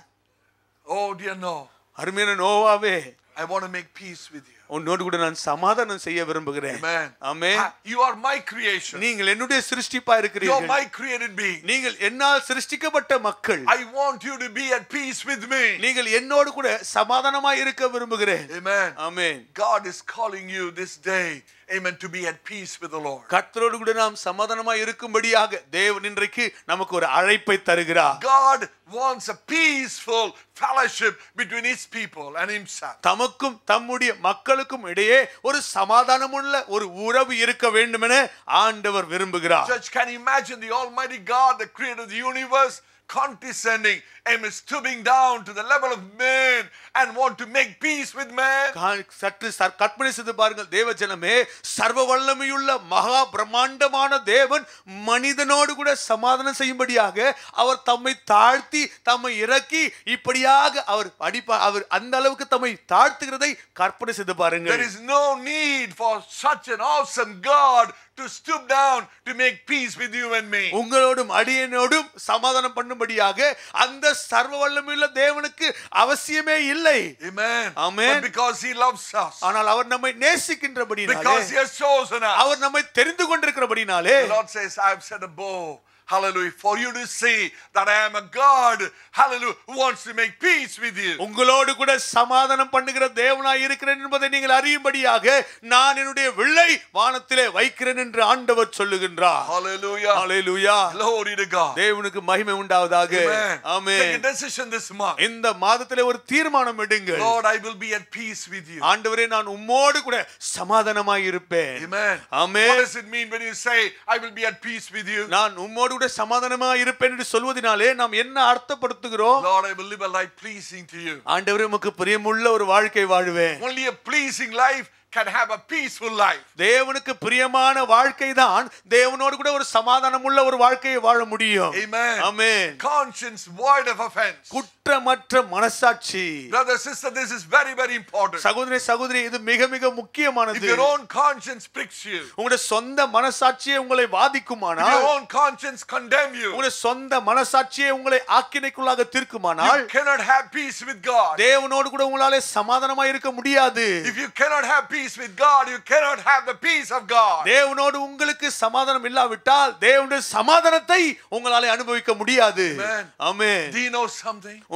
Oh dear Noah, அருமையான நோவாவே, I want to make peace with you. உன்னோடு கூட நான் சமாதானம் செய்ய விரும்புகிறேன். Amen. Amen. You are my creation. நீங்கள் என்னுடைய சிருஷ்டிப்பா You are இருக்கிறீர்கள். my created being. நீங்கள் என்னால் சிருஷ்டிக்கப்பட்ட மக்கள். I want you to be at peace with me. நீங்கள் என்னோடு கூட சமாதானமாய் இருக்க விரும்புகிறேன். Amen. Amen. God is calling you this day, amen, to be at peace with the Lord. கர்த்தரோடு கூட நாம் சமாதானமாய் இருக்கும்படியாக தேவன் இன்றைக்கு நமக்கு ஒரு அழைப்பை தருகிறார். God wants a peaceful fellowship between his people and himself. தமக்கும் தம்முடைய மக்களுக்கும் இடையே ஒரு சமாதானமுள்ள ஒரு உறவு இருக்க வேண்டும் என ஆண்டவர் விரும்புகிறார். Church, can you imagine the Almighty God, the creator of the universe, condescending and stooping down to the level of man and want to make peace with man? சற்று கற்பனை செய்து பாருங்கள் தேவஜனமே, சர்வ வல்லமையுள்ள மகா பிரம்மாண்டமான தேவன் மனிதனோடு கூட சமாதானம் செய்யும்படியாக அவர் தம்மை தாழ்த்தி தம்மை இறக்கி இப்படியாக அவர் அடிப்பா அவர் அந்த அளவுக்கு தம்மை தாழ்த்துகிறதை கற்பனை செய்து பாருங்கள். There is no need for such an awesome God to stoop down to make peace with you and me. உங்களோடும் அடியனோடும் சமாதானம் பண்ணும்படியாக அந்த சர்வ வல்லமையுள்ள தேவனுக்கு அவசியமே இல்லை. Amen. Amen. But because he loves us. ஆனால் அவர் நம்மை நேசிக்கின்றபடினாலே, Because he has chosen us. அவர் நம்மை தெரிந்து கொண்டிருக்கிறபடினாலே, The Lord says, I have set a bow, hallelujah, for you to see that I am a God, hallelujah, who wants to make peace with you. உங்களோடு கூட சமாதானம் பண்ணுகிற தேவனாய் இருக்கிறேன் என்பதை நீங்கள் அறியும்படியாக நான் என்னுடைய வில்லை வானத்திலே வைக்கிறேன் என்று ஆண்டவர் சொல்லுகின்றார். Hallelujah. Hallelujah. Glory to God. தேவனுக்கு மகிமை உண்டாவதாக. Amen. Amen. Take a decision this month. இந்த மாதத்திலே ஒரு தீர்மானம் எடுங்கள். Lord, I will be at peace with you. ஆண்டவரே, நான் உம்மோடு கூட சமாதானமாய் இருப்பேன். Amen. Amen. What does it mean when you say I will be at peace with you? நான் உம்மோடு கூட சமாதானமாய் இருப்பேன் என்று சொல்வதினாலே நாம் என்ன அர்த்தப்படுத்துகிறோம்? Lord, I will live a life pleasing to you. ஆண்டவரே, உமக்கு பிரியமுள்ள ஒரு வாழ்க்கை வாழுவேன். Only a pleasing life can have a peaceful life. தேவனுக்கு பிரியமான வாழ்க்கை தான் தேவனோடு கூட ஒரு சமாதானமுள்ள ஒரு வாழ்க்கையை வாழ முடியும். Amen. Amen. Conscience void of offense. குற்றமற்ற மனசாட்சி. Brother, sister, this is very, very important. சகோதரி சகோதரி, இது மிக மிக முக்கியமானது. If your own conscience pricks you, உங்களுடைய சொந்த மனசாட்சியே உங்களை if வாதிக்குமானால், your own conscience condemn you, உங்களுடைய சொந்த மனசாட்சியே உங்களை ஆக்கினைக்குள்ளாக தீர்க்குமானால், you cannot have peace with God. தேவனோடு கூட உங்களாலே சமாதானமாய் இருக்க முடியாது. If you cannot have peace with God, you cannot have the peace of God. தேவனோடு உங்களுக்கு சமாதானம் இல்லாவிட்டால் தேவனுடைய சமாதானத்தை உங்களாலே அனுபவிக்க முடியாது. Amen. Amen. Do you know something?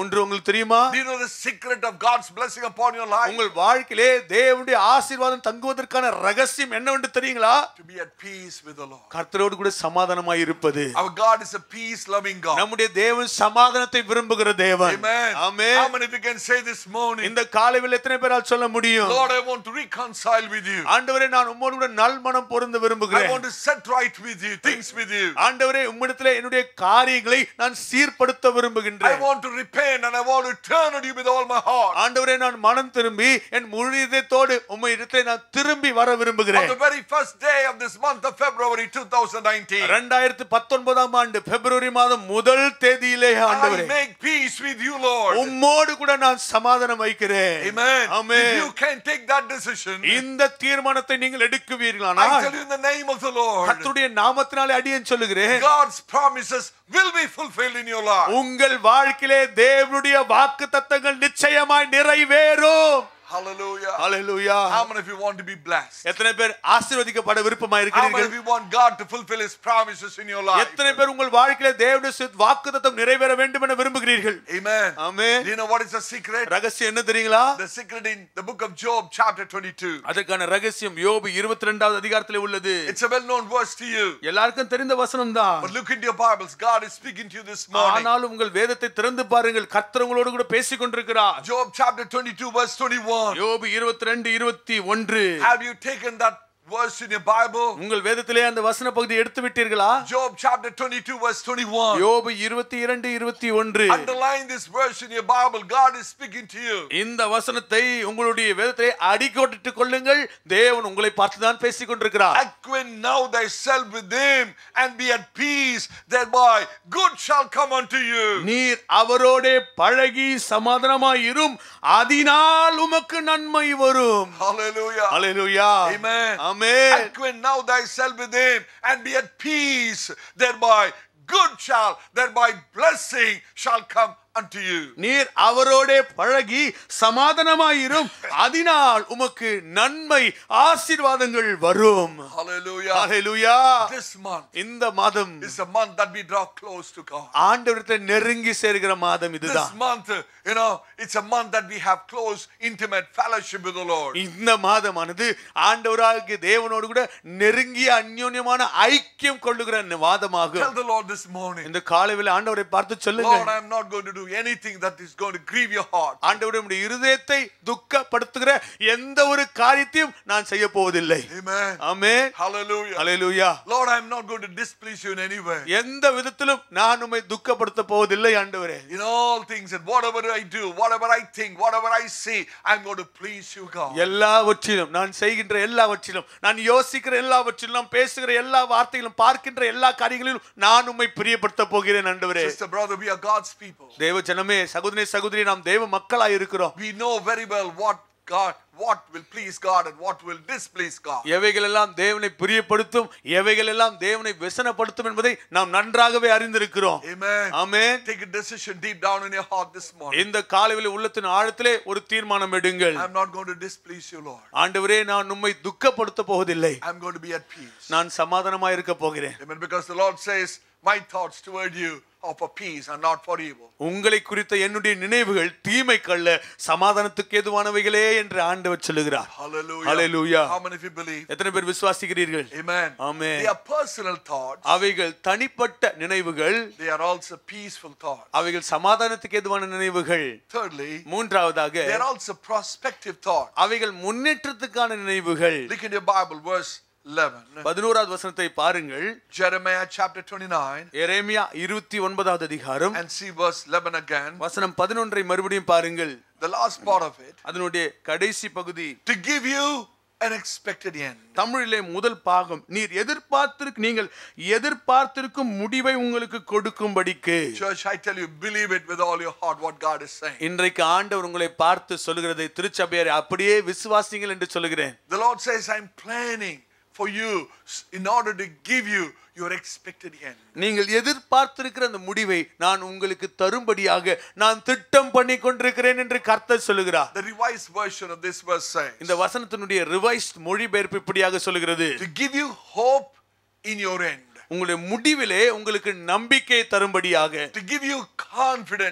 ஒன்று உங்களுக்கு தெரியுமா? Do you know the secret of God's blessing upon your life? உங்கள் வாழ்க்கையிலே தேவனுடைய ஆசீர்வாதம் தங்குவதற்கான ரகசியம் என்னவென்று தெரியுங்களா? To be at peace with the Lord. கர்த்தரோடு கூட சமாதானமாய் இருப்பது. Our God is a peace loving God. நம்முடைய தேவன் சமாதானத்தை விரும்புகிற தேவன். Amen. Amen. How many of you can say this morning, இந்த காலையில் எத்தனை பேரால் சொல்ல முடியும்? Lord, I want to reconcile with you. ஆண்டவரே நான் உம்மோடு கூட நல்மனம் பொருந்த விரும்புகிறேன். I want to set right with you, things with you. ஆண்டவரே உம்மிடத்திலே என்னுடைய காரியங்களை நான் சீர்படுத்த விரும்புகின்றேன். I want to repent and I want to turn to you with all my heart. ஆண்டவரே நான் மனம் திரும்பி என் முழு இதயத்தோடு உம்மிடத்திலே நான் திரும்பி வர விரும்புகிறேன். On the very first day of this month of February twenty nineteen, இரண்டாயிரத்து பத்தொன்பதாம் ஆண்டு பிப்ரவரி மாதம் முதல் தேதியிலே ஆண்டவரே I make peace with you, Lord. உம்மோடு கூட நான் சமாதானம் வைக்கிறேன். Amen. Amen. If you can take that decision, இந்த தீர்மானத்தை நீங்கள் எடுக்குவீர்களானால் I tell you in the name of the Lord, கர்த்தருடைய நாமத்தினாலே அடியேன் சொல்லுகிறேன், God's promises will be fulfilled in your life. உங்கள் வாழ்க்கையிலே தேவனுடைய வாக்குத்தத்தங்கள் நிச்சயமாய் நிறைவேறும். Hallelujah. Hallelujah. How many of you want to be blessed? எத்தனை பேர் ஆசீர்வதிக்கப்பட விருப்பமாய் How many இருக்கிறீர்கள்? of you want God to fulfill his promises in your life? எத்தனை பேர் உங்கள் வாழ்க்கையிலே தேவனுடைய வாக்குத்தத்தம் நிறைவேற வேண்டும் என விரும்புகிறீர்கள்? Amen. Amen. Do you know what is the secret? ரகசியம் என்ன தெரியுங்களா? The secret in the book of Job chapter twenty-two. அதற்கான ரகசியம் யோபு இருபத்தி இரண்டாவது அதிகாரத்திலே உள்ளது. It's a well-known verse to you. எல்லாருக்கும் தெரிந்த வசனம் தான். But look into your Bibles. God is speaking to you this morning. ஆனாலும் உங்கள் வேதத்தை திறந்து பாருங்கள், கர்த்தர் உங்களோடு கூட பேசிக் கொண்டிருக்கிறார். Job chapter twenty-two verse twenty-one. யோபு இருபத்தி இரண்டு இருபத்தி ஒன்று. Have you taken that verse in your Bible? உங்கள் வேதத்திலே அந்த வசன பகுதியை எடுத்து விட்டீர்களா? Job chapter twenty-two verse twenty-one. யோபு இருபத்தி இரண்டு இருபத்தி ஒன்று. Underline this verse in your Bible. God is speaking to you. இந்த வசனத்தை உங்களுடைய வேதத்திலே அடிக்கோடிட்டுக் கொள்ளுங்கள். தேவன் உங்களை பார்த்து தான் பேசிக் கொண்டிருக்கிறார். Acquaint now thyself with him and be at peace, thereby good shall come unto you. நீர் அவரோடே பழகி சமாதானமாய் இரும், அதனால் உமக்கு நன்மை வரும். Hallelujah. Hallelujah. Amen. Amen. Acquaint now thyself with him and be at peace, thereby good shall, thereby blessing shall come unto you. நீர் அவரோடே பழகி சமாதானமாயிரும், அதனால் உமக்கு நன்மை ஆசீர்வாதங்கள் வரும். Hallelujah. ஹல்லேலூயா. This month இந்த மாதம் is a month that we draw close to God. ஆண்டவரிடத்தில் நெருங்கி சேர்கிற மாதம் This இதுதான். month, you know, it's a month that we have close, intimate fellowship with the Lord. இந்த மாதமானது ஆண்டவராகிய தேவனோடு கூட நெருங்கிய அந்யோன்யமான ஐக்கியம் கொள்ளுகிற மாதமாகும். Tell the Lord this morning, இந்த காலையில் ஆண்டவரை பார்த்து சொல்லுங்க, Lord, I am not going to do anything that is going to grieve your heart. ஆண்டவருடைய இருதயத்தை துக்கப்படுத்துகிற எந்த ஒரு காரியத்தையும் நான் செய்ய போவதில்லை. Amen. Amen. Hallelujah. Hallelujah. Lord, I am not going to displease you in any way. எந்த விதத்திலும் நான் உம்மை துக்கப்படுத்த போவதில்லை ஆண்டவரே. In all things and whatever I do, whatever I think, whatever I see, I am going to please you, God. எல்லாவற்றிலும் நான் செய்கின்ற எல்லாவற்றிலும் நான் யோசிக்கிற எல்லாவற்றிலும் நான் பேசுகிற எல்லா வார்த்தைகளும் பார்க்கின்ற எல்லா காரியங்களிலும் நான் உம்மை பிரியப்படுத்த போகிறேன் ஆண்டவரே. Sister, brother, we are God's people. தேவ ஜனமே, சகோதரனே, சகோதரி, நாம் தேவ மக்களாய் இருக்கிறோம். We know very well what God, what will please God and what will displease God. எவைகள் எல்லாம் தேவனை பிரியப்படுத்தும், எவைகள் எல்லாம் தேவனை வெசனப்படுத்தும் என்பதை நாம் நன்றாகவே அறிந்திருக்கிறோம். Amen. Amen. Take a decision deep down in your heart this morning. இந்த காலையிலே உள்ளத்தின் ஆழத்திலே ஒரு தீர்மானம் எடுங்கள். I am not going to displease you, Lord. ஆண்டவரே, நான் உம்மை துக்கப்படுத்த போவதில்லை. I am going to be at peace. நான் சமாதானமாய் இருக்க போகிறேன். Amen. Because the Lord says, my thoughts toward you are for peace and not for evil. உங்களை குறித்த என்னுடைய நினைவுகள் தீமைக்கல்ல, சமாதானத்துக்கு ஏதுவானவைகளே என்று ஆண்டவர் சொல்லுகிறார். Hallelujah. Hallelujah. How many of you believe? எத்தனை பேர் விசுவாசிக்கிறீர்கள்? Amen. Amen. They are personal thoughts. அவைகள் தனிப்பட்ட நினைவுகள், They are also peaceful thoughts. அவைகள் சமாதானத்துக்கு ஏதுவான நினைவுகள். Thirdly, மூன்றாவதாக they are also prospective thoughts. அவைகள் முன்னேற்றத்துக்கான நினைவுகள். Look in your Bible, verse eleven. பதினோராவது வசனத்தை பாருங்கள். Jeremiah chapter twenty-nine. எரேமியா இருபத்தி ஒன்பதாவது அதிகாரம். And see verse eleven again. வசனம் பதினொன்றை மறுபடியும் பாருங்கள். The last part of it. அதனுடைய கடைசி பகுதி. To give you an expected end. தமிழிலே முதல் பாகம், நீர் எதிர்பார்த்திருக்க நீங்கள் எதிர்பார்த்திருக்கும் முடிவை உங்களுக்கு கொடுக்கும்படிக்கு. Church, I tell you, believe it with all your heart what God is saying. இன்றைக்கு ஆண்டவர் உங்களை பார்த்து சொல்லுகிறதை திருச்சபையாரே அப்படியே விசுவாசிங்கள் என்று சொல்லுகிறேன். The Lord says, I'm planning for you in order to give you your expected end. நீங்கள் எதிர்பார்த்திருக்கிற அந்த முடிவை நான் உங்களுக்கு தரும்படியாக நான் திட்டம் பண்ணி கொண்டிருக்கிறேன் என்று கர்த்தர் சொல்லுகிறார். The revised version of this verse says, இந்த வசனத்தினுடைய ரிவைஸ்ட் மொழிபெயர்ப்பு இப்படியாக சொல்லுகிறது. to give you hope in your end. உங்களுடைய முடிவிலே உங்களுக்கு நம்பிக்கை தரும்படியாக. To give you confidence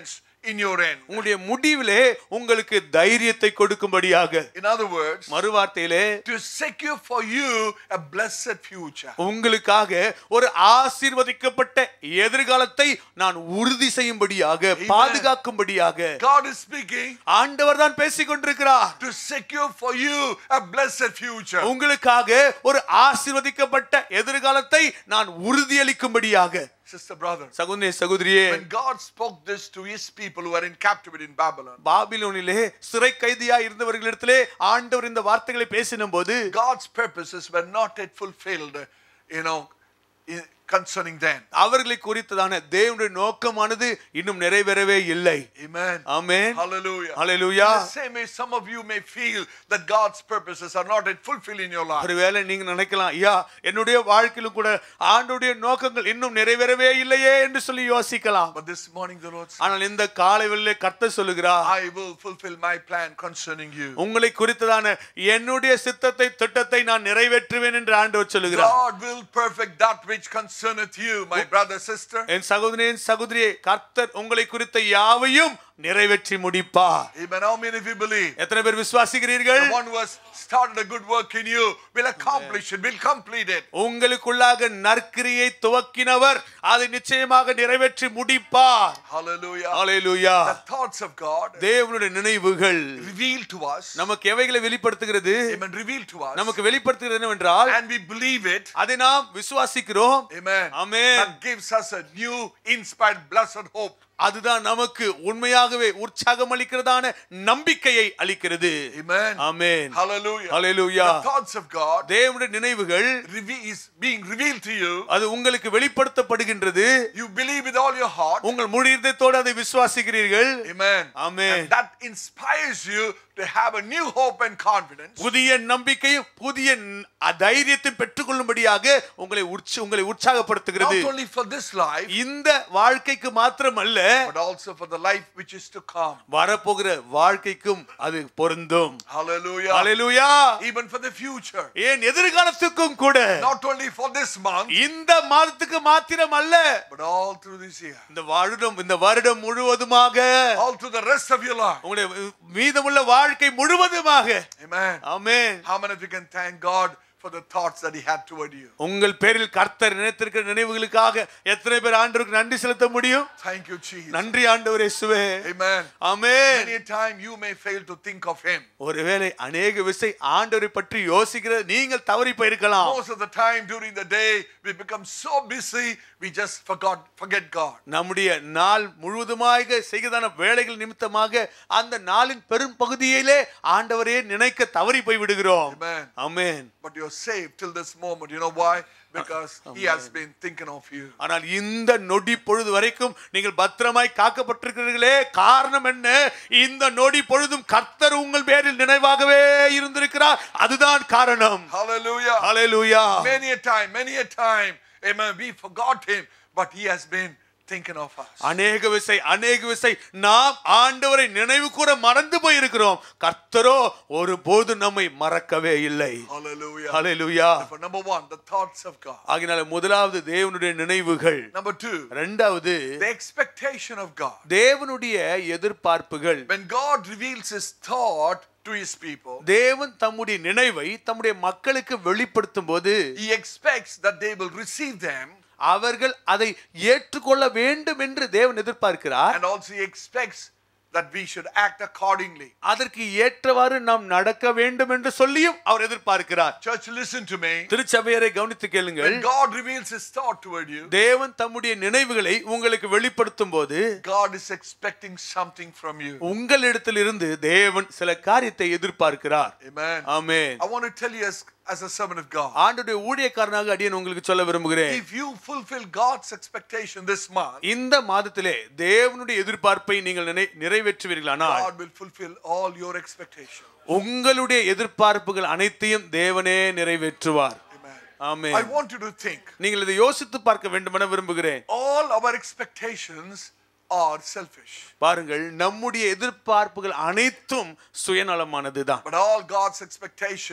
in your end. உங்களுடைய முடிவிலே உங்களுக்கு தைரியத்தை கொடுக்கும்படியாக. In other words, மறுவார்த்தையிலே to secure for you a blessed future. உங்களுக்காக ஒரு ஆசீர்வதிக்கப்பட்ட எதிர்காலத்தை நான் உறுதி செய்யும்படியாக, பாதுகாக்கும்படியாக. God is speaking. ஆண்டவர் தான் பேசிக் கொண்டிருக்கிறார். To secure for you a blessed future. உங்களுக்காக ஒரு ஆசீர்வதிக்கப்பட்ட எதிர்காலத்தை நான் உறுதியளிக்கும்படியாக. Sister, brother, சகோதரனே சகோதரியே, when God spoke this to his people who were in captivity in Babylon, பாபிலோனிலே சிறை கைதியா இருந்தவர்களிடத்திலே ஆண்டவர் இந்த வார்த்தைகளை பேசினபோது, God's purposes were not yet fulfilled, you know, in, concerning them. அவர்களை குறித்ததான தேவனுடைய நோக்கமானது இன்னும் நிறைவேறவே இல்லை. Amen. Amen. Hallelujah. Hallelujah. In the same way, some of you may feel that God's purposes are not yet fulfilled in your life. ஒருவேளை நீங்க நினைக்கலாம், ஐயா என்னுடைய வாழ்க்கையிலும் கூட ஆண்டவருடைய நோக்கங்கள் இன்னும் நிறைவேறவே இல்லையே என்று சொல்லி யோசிக்கலாம். But this morning the Lord says, ஆனால் இந்த காலை வேளையிலே கர்த்தர் சொல்லுகிறார், I will fulfill my plan concerning you. உங்களை குறித்ததான என்னுடைய சித்தத்தை திட்டத்தை நான் நிறைவேற்றுவேன் என்று ஆண்டவர் சொல்லுகிறார். God will perfect that which concerneth you, my brother, sister. என் சகோதரனே சகோதரியே, கர்த்தர் உங்களை குறித்த யாவையும் நிறைவேற்றி முடிப்பார். Amen. How many of you believe? எத்தனை பேர் விசுவாசிக்கிறீர்கள்? The one who has started a good work in you will accomplish it, will complete it. உங்களுக்குள்ளாக நற்கிரியை துவக்கினவர் அதை நிச்சயமாக நிறைவேற்றி முடிப்பார். Hallelujah. Hallelujah. The thoughts of God தேவனுடைய நினைவுகள் revealed to us. நமக்கு எவைகளை வெளிப்படுத்துகிறது? Amen. Revealed to us. நமக்கு வெளிப்படுத்துகிறது என்னவென்றால், And we believe it. அதை நாம் விசுவாசிக்கிறோம். Amen. Amen. That gives us a new inspired blessed hope. அதுதான் நமக்கு உண்மையாகவே உற்சாகம் அளிக்கிறதான நம்பிக்கையை அளிக்கிறது. Amen. Amen. Hallelujah. Hallelujah. The thoughts of God தேவனுடைய நினைவுகள் is being revealed to you. அது உங்களுக்கு வெளிப்படுத்தப்படுகின்றது. You believe with all your heart. உங்கள் முழு இதயத்தோடு அதை விசுவாசிக்கிறீர்கள். Amen. Amen. And that inspires you to have a new hope and confidence. புதிய நம்பிக்கையும் புதிய தைரியத்தையும் பெற்றுக்கொள்ளும்படியாக உங்களை உங்களை உற்சாகப்படுத்துகிறது. Not only for this life, இந்த வாழ்க்கைக்கு மாத்திரமல்ல, but also for the life which is to come. வரப்போகிற வாழ்க்கைக்கும் அது பொருந்தும். Hallelujah. Hallelujah. Even for the future. ஏன் எதிர்காலத்துக்கும் கூட, Not only for this month, இந்த மாதத்துக்கு மாத்திரம் அல்ல, but all through this year. இந்த வருடம் இந்த வருடம் முழுவதுமாக, all through the rest of your life. உங்களுடைய மீதமுள்ள வாழ்க்கை முழுவதுமாக. Amen. Amen. How many of you can thank God for the thoughts that he had toward you? உங்கள் பேரில் கர்த்தர் நினைத்திருக்கிற நினைவுகளுக்காக எத்தனை பேர் ஆண்டவருக்கு நன்றி செலுத்த முடியும்? Thank you, Jesus. நன்றி ஆண்டவரே இயேசுவே. Amen. Amen. Many a time you may fail to think of him. ஒருவேளை अनेक விசை ஆண்டவரை பற்றி யோசிக்கிற நீங்கள் தவறி போயிருக்கலாம். Most of the time during the day we become so busy we just forgot forget God. நம்முடைய நாள் முழுவதுமாக செய்யதான வேலைகள் நிமித்தமாக அந்த நாளின் பெரும் பகுதியிலே ஆண்டவரே நினைக்க தவறி போய் விடுகிறோம். Amen. Amen. But you're saved till this moment. You know why? Because he has been thinking of you. ஆனால் இந்த நொடி பொழுது வரைக்கும் நீங்கள் பத்திரமாய் காக்கப்பட்டிருக்கிறீர்களே, காரணம் என்ன? இந்த நொடி பொழுதும் கர்த்தர் உங்கள் பேரில் நினைவாகவே இருந்திருக்கிறார். அதுதான் காரணம். Hallelujah. Hallelujah. Many a time, many a time, amen, we forgot him, but he has been thinking of us. अनेक விசை अनेक விசை நாம் ஆண்டவரை நினைவு கூற மறந்து போய் இருக்கிறோம். கர்த்தரோ ஒருபோது நம்மை மறக்கவே இல்லை. Hallelujah. Hallelujah. For number one, the thoughts of God. ஆகினால முதலாவது தேவனுடைய நினைவுகள். Number two, இரண்டாவது the expectation of God. தேவனுடைய எதிர்பார்ப்புகள். When God reveals his thought to his people, தேவன் தம்முடைய நினைவை தம்முடைய மக்களுக்கு வெளிப்படுத்தும் போது, he expects that they will receive them. அவர்கள் அதை ஏற்றுக்கொள்ள வேண்டும் என்று தேவன் எதிர்பார்க்கிறார். And also he expects that we should act accordingly. அதற்கு ஏற்றவாறு நாம் நடக்க வேண்டும் என்று சொல்லியும் அவர் எதிர்பார்க்கிறார். Church, listen to me. திருச்சபையரை கவனித்து கேளுங்கள். When God reveals his thought toward you, தேவன் தம்முடைய நினைவுகளை உங்களுக்கு வெளிப்படுத்தும் போது, God is expecting something from you. உங்களிடத்திலிருந்து தேவன் சில காரியத்தை எதிர்பார்க்கிறார். Amen. Amen. I want to tell you as as a servant of God, ஆண்டவருடைய ஊழியக்காரனாக அடியேன் உங்களுக்கு சொல்ல விரும்புகிறேன். if you fulfill God's expectation this month, இந்த மாதத்திலே தேவனுடைய எதிர்பார்ப்பை நீங்கள் நிறைவேற்றுவீர்களானால், God will fulfill all your expectations. உங்களுடைய எதிர்பார்ப்புகள் அனைத்தையும் தேவனே நிறைவேற்றுவார். Amen. Amen. I want you to think. நீங்கள் இதை யோசித்து பார்க்க வேண்டும் என விரும்புகிறேன். All our expectations are selfish. பாருங்கள், நம்முடைய எதிர்பார்ப்புகள் அனைத்தும் சுயநலமானதுதான். But all God's expectations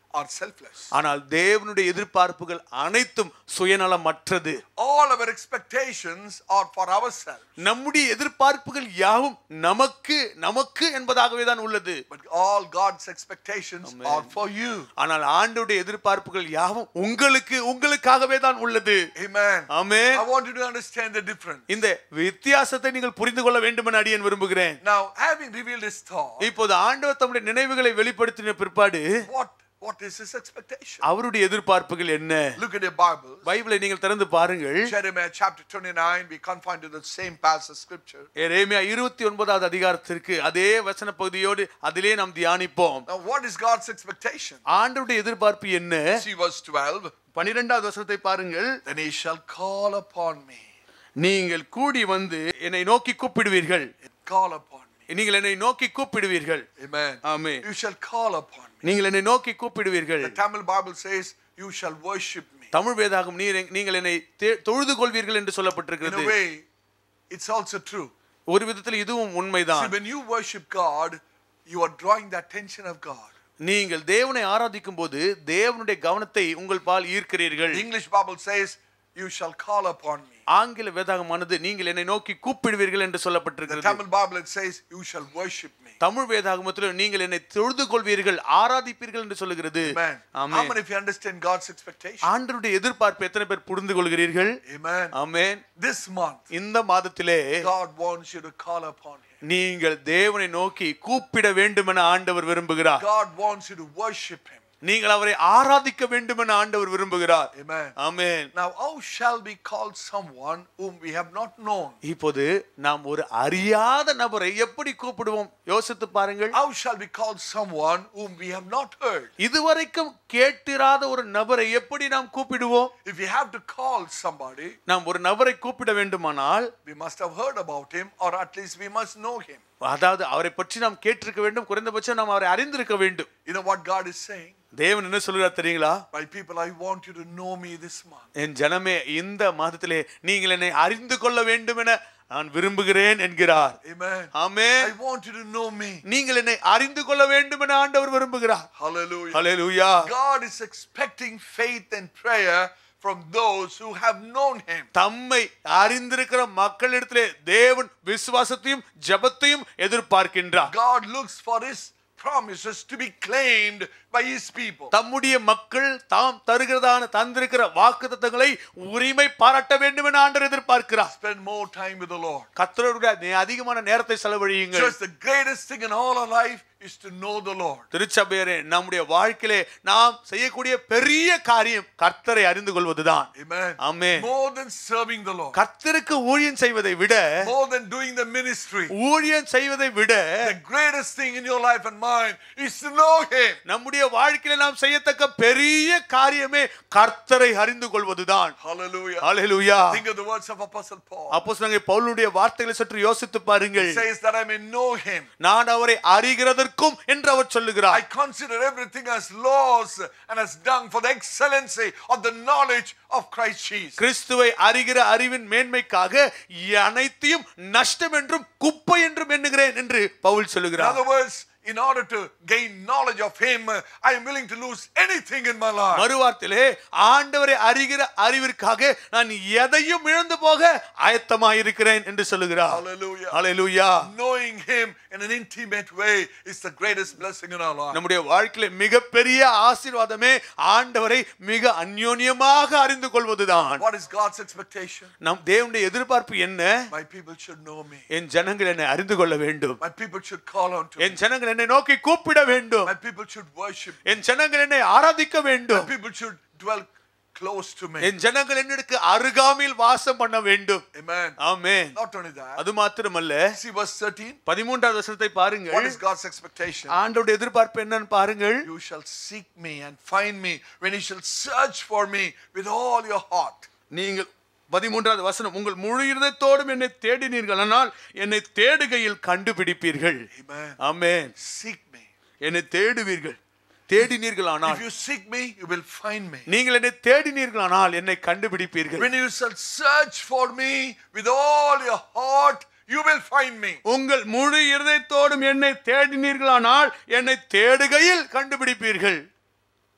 are selfless. ஆனால் தேவனுடைய எதிர்பார்ப்புகள் அனைத்தும் சுயநலமற்றது. All our expectations are for ourselves. நம்முடைய எதிர்பார்ப்புகள் யாவும் நமக்கு நமக்கு என்பதாகவே தான் உள்ளது. But all God's expectations Amen. Are for you. ஆனால் ஆண்டவருடைய எதிர்பார்ப்புகள் யாவும் உங்களுக்கு உங்களுக்காகவே தான் உள்ளது. Amen. Amen. I want you to understand the difference. இந்த வித்தியாசத்தை நீங்கள் புரிந்து கொள்ள வேண்டும் என அடியேன் விரும்புகிறேன். Now, having revealed his thought, இப்போது ஆண்டவர் தம்முடைய நினைவுகளை வெளிப்படுத்தின பிற்பாடு what What is his expectation? அவருடைய எதிர்பார்ப்புகள் என்ன? Look at your Bible. பைபிளை நீங்கள் திறந்து பாருங்கள். Jeremiah chapter twenty-nine, we confine to the same passage scripture. எரேமியா இருபத்தி ஒன்பதாவது அதிகாரத்திற்கு அதே வசன பகுதியோடு அதிலே நாம் தியானிப்போம். Now what is God's expectation? ஆண்டவருடைய எதிர்பார்ப்பு என்ன? See verse twelve. பன்னிரண்டாவது வசனத்தை பாருங்கள். Then he shall call upon me. நீங்கள் கூடி வந்து என்னை நோக்கி கூப்பிடுவீர்கள். Call upon me. நீங்கள் என்னை நோக்கி கூப்பிடுவீர்கள். Amen. Amen. You shall call upon me. நீங்கள் என்னை நோக்கி கூப்பிடுவீர்கள். The Tamil Bible says you shall worship me. Tamil வேதாகம் நீங்கள் என்னை தொழுது கொள்வீர்கள் என்று சொல்லப்பட்டிருக்கிறது. In a way it's also true. ஒரு விதத்தில் இதுவும் உண்மைதான். See, when you worship God, you are drawing the attention of God. நீங்கள் தேவனை ஆராதிக்கும் போது தேவனுடைய கவனத்தை உங்கள் பால் ஈர்க்கிறீர்கள். The English Bible says you shall call upon me. ஆங்கில வேதாகமானது நீங்கள் என்னை நோக்கி கூப்பிடுவீர்கள் என்று சொல்லப்பட்டிருக்கிறது. The Tamil Bible it says you shall worship me. Tamil வேதாகமத்தில் நீங்கள் என்னை தொழுது கொள்வீர்கள் ஆராதிப்பீர்கள் என்று சொல்லுகிறது. Amen. How many of you understand God's expectation? ஆண்டவருடைய எதிர்பார்ப்பு எத்தனை பேர் புரிந்து கொள்கிறீர்கள்? Amen. Amen. This month இந்த மாதத்திலே God wants you to call upon him. நீங்கள் தேவனை நோக்கி கூப்பிட வேண்டும் என ஆண்டவர் விரும்புகிறார். God wants you to worship him. நீங்கள் அவரை ஆராதிக்க வேண்டும் என ஆண்டவர் விரும்புகிறார். Amen. Amen. Now how shall we call someone whom we have not known? இப்போது நாம் ஒரு அறியாத நபரை எப்படி கூப்பிடுவோம் யோசித்து பாருங்கள். How shall we call someone whom we have not heard? இதுவரைக்கும் கேட்டிராத ஒரு நபரை எப்படி நாம் கூப்பிடுவோம்? If we have to call somebody, நாம் ஒரு நபரை கூப்பிட வேண்டுமானால் we must have heard about him, or at least we must know him. அதாவது அவரை பற்றி நாம் கேட்டிருக்க வேண்டும், குறைந்தபட்சம் நாம் அவரை அறிந்திருக்க வேண்டும். You know what God is saying? தேவன் என்ன சொல்கிறார் தெரியுங்களா? My people, I want you to know me this month. என் ஜனமே இந்த மாதத்திலே நீங்கள் என்னை அறிந்து கொள்ள வேண்டும் என நான் விரும்புகிறேன் என்கிறார். Amen. Amen. I want you to know me. நீங்கள் என்னை அறிந்து கொள்ள வேண்டும் என ஆண்டவர் விரும்புகிறார். Hallelujah. Hallelujah. God is expecting faith and prayer from those who have known him. தம்மை அறிந்திருக்கிற மக்களிடத்திலே தேவன் விசுவாசத்தையும் ஜெபத்தையும் எதிர்பார்க்கின்றார். God looks for his promises to be claimed by his people. தம்முடைய மக்கள் தாம் தருகிறதான தந்திருக்கிற வாக்குத்தத்தங்களை உரிமை பாராட்ட வேண்டும் என ஆண்டவர் எதிர்பார்க்கிறார். Spend more time with the Lord. கர்த்தருடைய அதிகமான நேரத்தை செலவழியுங்கள். Just the greatest thing in all our life is to know the Lord. திருச்சபையரே, நம்முடைய வாழ்க்கையிலே நாம் செய்யக்கூடிய பெரிய காரியம் கர்த்தரை அறிந்து கொள்வதுதான். Amen. Amen. More than serving the Lord. கர்த்தருக்கு ஊழியம் செய்வதை விட, more than doing the ministry, ஊழியம் செய்வதை விட the greatest thing in your life and mine is to know him. நம்முடைய வாழ்க்கையில நாம் செய்யத்தக்க பெரிய காரியமே கர்த்தரை அறிந்து கொள்வதுதான். Hallelujah. Hallelujah. Think of the words of Apostle Paul. அப்போஸ்தலனாகிய பவுலுடைய வார்த்தைகளை சற்று யோசித்து பாருங்கள். He says that I may know him. நான் அவரை அறிகிறதற்கும் என்று அவர் சொல்லுகிறார். I consider everything as loss and as dung for the excellency of the knowledge of Christ Jesus. கிறிஸ்துவை அறிகிற அறிவின் மேன்மைக்காக அனைத்தையும் நஷ்டம் என்றும் குப்பை என்றும் எண்ணுகிறேன் என்று பவுல் சொல்லுகிறார். In other words, in order to gain knowledge of him, I am willing to lose anything in my life. மறுவார்த்தையிலே ஆண்டவரை அறிகிற அறிவிற்காக நான் எதையும் இழந்து போக ஆயத்தமாய் இருக்கிறேன் என்று சொல்லுகிறார். Hallelujah. Hallelujah. Knowing him in an intimate way is the greatest blessing in our life. நம்முடைய வாழ்க்கையிலே மிகப்பெரிய ஆசீர்வாதமே ஆண்டவரை மிக அந்யோன்யமாக அறிந்து கொள்வதுதான். What is God's expectation? நம் தேவனுடைய எதிர்பார்ப்பு என்ன? My people should know me. என் ஜனங்கள் என்னை அறிந்து கொள்ள வேண்டும். My people should call on to me. என் ஜனங்கள் என்னை நோக்கி கூப்பிட வேண்டும். My people should worship me. என் ஜனங்கள் என்னை ஆராதிக்க வேண்டும். My people should dwell close to me. என் ஜனங்கள் என்னிடக்கு அருகாமையில் வாசம் பண்ண வேண்டும். Amen. Amen. Not only that. அது மாத்திரமல்ல, See verse thirteen. பதிமூன்றாவது வசனத்தை பாருங்கள். What is God's expectation? ஆண்டவருடைய எதிர்பார்ப்பு என்னன்னு பாருங்கள். You shall seek me and find me when you shall search for me with all your heart. நீங்கள் பதிமூன்றாவது வசனம், உங்கள் முழு இருதயத்தோடும் என்னை தேடினீர்களானால் என்னை தேடுகையில் கண்டுபிடிப்பீர்கள். Amen. ஆமென். Seek me. என்னை தேடுவீர்கள். தேடினீர்களானால், if you seek me, you will find me. நீங்கள் என்னை தேடினீர்களானால் என்னை கண்டுபிடிப்பீர்கள். When you shall search for me with all your heart, you will find me. உங்கள் முழு இருதயத்தோடும் என்னை தேடினீர்களானால் என்னை தேடுகையில் கண்டுபிடிப்பீர்கள்.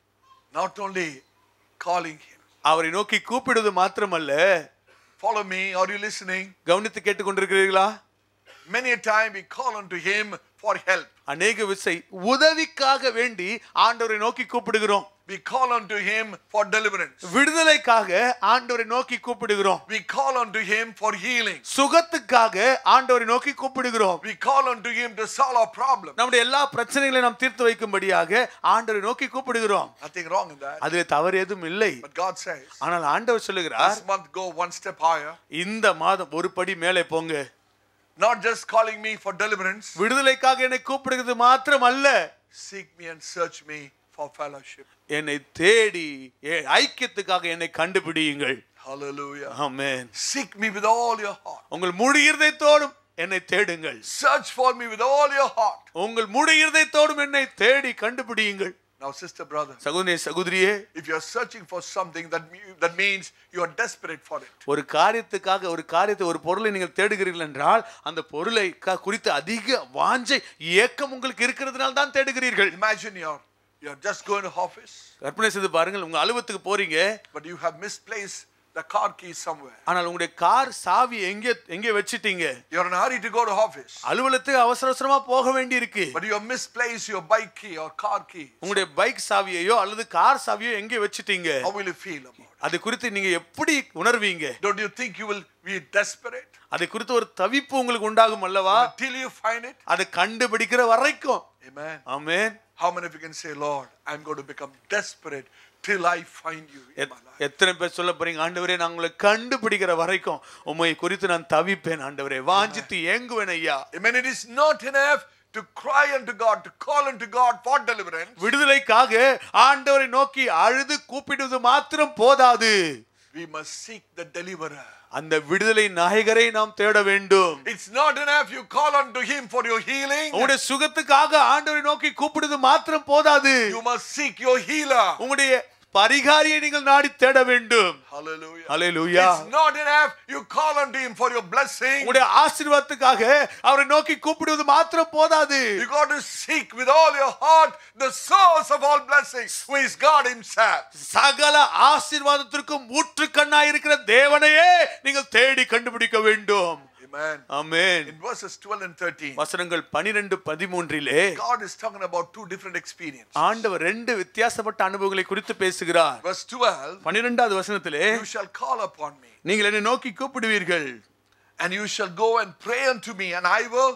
Not only calling him. அவரை நோக்கி கூப்பிடுவது மாத்திரமல்ல. Follow me. Are you listening? கவனித்து கேட்டுக்கொண்டிருக்கிறீர்களா? Many a time we call unto him for help. அநேக விசை உதவிக்காக வேண்டி ஆண்டவரை நோக்கி கூப்பிடுகிறோம். We call unto him for deliverance. விடுதலைக்காக ஆண்டவரை நோக்கி கூப்பிடுகிறோம். We call unto him for healing. சுகத்துக்காக ஆண்டவரை நோக்கி கூப்பிடுகிறோம். We call unto him to solve our problem. நம்முடைய எல்லா பிரச்சனைகளையும் நாம் தீர்த்து வைக்கும்படியாக ஆண்டவரை நோக்கி கூப்பிடுகிறோம். Nothing wrong in that. அதிலே தவறு எதுவும் இல்லை. But God says, ஆனால் ஆண்டவர் சொல்லுகிறார், this month go one step higher. இந்த மாதம் ஒரு படி மேலே போங்க. Not just calling me for deliverance. விடுதலைக்காக என்னை கூப்பிடுகிறது மாத்திரமல்ல, seek me and search me for fellowship. என்னை தேடி ஐக்கியத்துக்காக என்னை கண்டுபிடியுங்கள். Hallelujah. Amen. Seek me with all your heart. உங்கள் முழு இருதயத்தோடும் என்னை தேடுங்கள். Search for me with all your heart. உங்கள் முழு இருதயத்தோடும் என்னை தேடி கண்டுபிடியுங்கள். Now sister, brother, சகோதரி சகோதரியே, if you are searching for something, that that means you are desperate for it. ஒரு காரியத்துக்காக ஒரு காரியத்தை ஒரு பொருளை நீங்கள் தேடுகிறீர்கள் என்றால் அந்த பொருளை குறித்து அதிக வாஞ்சை ஏக்கம் உங்களுக்கு இருக்கிறதுனால தான் தேடுகிறீர்கள். Imagine you are you are just going to office. கற்பனை செய்து பாருங்கள், உங்க அலுவலகத்துக்கு போறீங்க, but you have misplaced the car key somewhere. ஆனால் உங்களுடைய கார் சாவி எங்கே எங்கே வச்சிட்டீங்க? You are in a hurry to go to office. அலுவலகத்துக்கு அவசர அவசரமா போக வேண்டி இருக்கு. But you have misplaced your bike key or car key. உங்களுடைய பைக் சாவியையோ அல்லது கார் சாவியோ எங்கே வச்சிட்டீங்க? How will you feel about it? அது குறித்து நீங்க எப்படி உணர்வீங்க? Don't you think you will be desperate? அது குறித்து ஒரு தவிப்பு உங்களுக்கு உண்டாகும் அல்லவா? Till you find it. அதை கண்டுபிடிக்கிற வரைக்கும். Amen. Amen. How many of you can say, Lord, I'm going to become desperate till I find you in my life? எத்தனை பேர் சொல்ல போறீங்க, ஆண்டவரே நான் உங்களை கண்டுபிடிக்கிற வரைக்கும் உம்மை குறித்து நான் தவிப்பேன் ஆண்டவரே, வாஞ்சித்து ஏங்குவேன் ஐயா. Amen. It is not enough to cry unto God, to call unto God for deliverance. விடுதலைக்காக ஆண்டவரை நோக்கி அழுது கூப்பிடுவது மாத்திரம் போதாது. We must seek the deliverer. அந்த விடுதலை நாயகரை நாம் தேட வேண்டும். It's not enough you call unto him for your healing. உங்களுடைய சுகத்துக்காக ஆண்டவரை நோக்கி கூப்பிடுவது மாத்திரம் போதாது. You must seek your healer. உங்களுடைய பரிகாரியை நீங்கள் நாடி தேட வேண்டும். Hallelujah. Hallelujah. It's not enough you call unto him for your blessing. உங்களுடைய ஆசீர்வாதத்துக்காக அவரை நோக்கி கூப்பிடுவது மாத்திரம் போதாது. You got to seek with all your heart the source of all blessings, who is God himself. சகல ஆசீர்வாதத்திற்கும் ஊற்றுக்கண்ணாய் இருக்கிற தேவனையே நீங்கள் தேடி கண்டுபிடிக்க வேண்டும். Amen. Amen. In verses twelve and thirteen, வசனங்கள் பன்னிரண்டு பதிமூன்றிலே God is talking about two different experiences. ஆண்டவர் ரெண்டு வித்தியாசப்பட்ட அனுபவங்களை குறித்து பேசுகிறார். Verse twelve, பன்னிரண்டாவது வசனத்திலே, you shall call upon me, நீங்கள் என்னை நோக்கி கூப்பிடுவீர்கள், and you shall go and pray unto me, and I will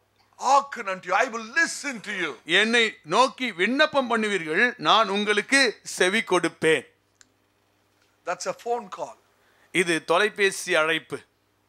hearken unto you, I will listen to you. என்னை நோக்கி விண்ணப்பம் பண்ணுவீர்கள், நான் உங்களுக்கு செவி கொடுப்பேன். That's a phone call. இது தொலைபேசி அழைப்பு.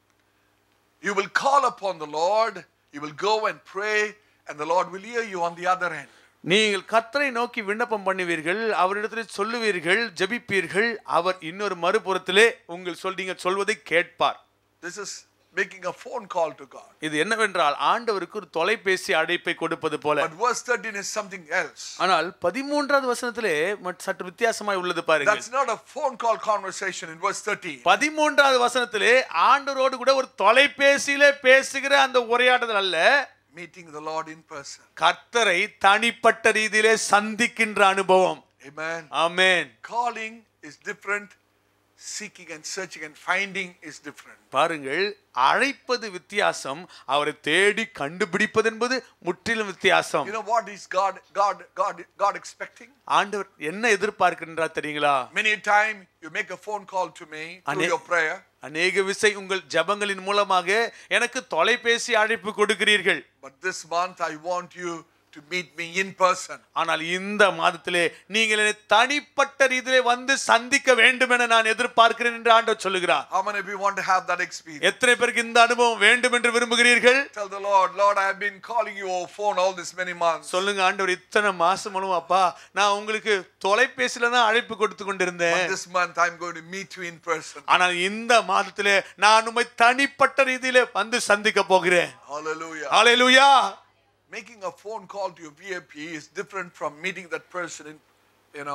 You will call upon the Lord, you will go and pray, and the Lord will hear you on the other end. நீங்கள் கர்த்தரை நோக்கி விண்ணப்பம் பண்ணுவீர்கள், அவரிடத்தில் சொல்லுவீர்கள், ஜெபிப்பீர்கள், அவர் இன்னொரு மறுபுறத்திலே உங்கள் சொல் நீங்கள் சொல்வதை கேட்பார். This is making a phone call to God. இது என்னவென்றால் ஆண்டவருக்கு ஒரு தொலைபேசி அழைப்பை கொடுப்பது போல. But verse thirteen is something else. ஆனால் பதிமூன்றாவது வசனத்திலே சற்று வித்தியாசமாய் உள்ளது பாருங்கள். That's not a phone call conversation in verse thirteen. பதிமூன்றாவது வசனத்திலே ஆண்டவரோடு கூட ஒரு தொலைபேசியிலே பேசுகிற அந்த உரையாடுதல் அல்ல, meeting the Lord in person. கர்த்தரை தனிப்பட்ட ரீதியிலே சந்திக்கின்ற அனுபவம். Amen. Amen. Calling is different, seeking and searching and finding is different. பாருங்கள், அழைப்பது வித்தியாசம், அவரை தேடி கண்டுபிடிப்பது என்பது முற்றிலும் வித்தியாசம். You know what is God God God God expecting? ஆண்டவர் என்ன எதிர்பார்க்கின்றார் தெரியுங்களா? Many a time you make a phone call to me through your prayer. அநேக விசை உங்கள் ஜெபங்களின் மூலமாக எனக்கு தொலைபேசி அழைப்பு கொடுக்கிறீர்கள். But this month I want you to meet me in person. ஆனால் இந்த மாதத்திலே நீங்கள் என்னை தனிப்பட்ட ரீதியிலே வந்து சந்திக்க வேண்டும் என நான் எதிர்பார்க்கிறேன் என்று ஆண்டவர் சொல்லுகிறார். How many of you want to have that experience? எத்தனை பேருக்கு இந்த அனுபவம் வேண்டும் என்று விரும்புகிறீர்கள்? Tell the Lord, Lord, I have been calling you over phone all this many months. சொல்லுங்க, ஆண்டவர் இத்தனை மாசமும் அப்பா நான் உங்களுக்கு தொலைபேசியில தான் அழைப்பு கொடுத்து கொண்டிருந்தேன். But this month I'm going to meet you in person. ஆனால் இந்த மாதத்திலே நான் உம்மை தனிப்பட்ட ரீதியிலே வந்து சந்திக்க போகிறேன். Hallelujah. Hallelujah. Making a phone call to your V I P is different from meeting that person in, you know,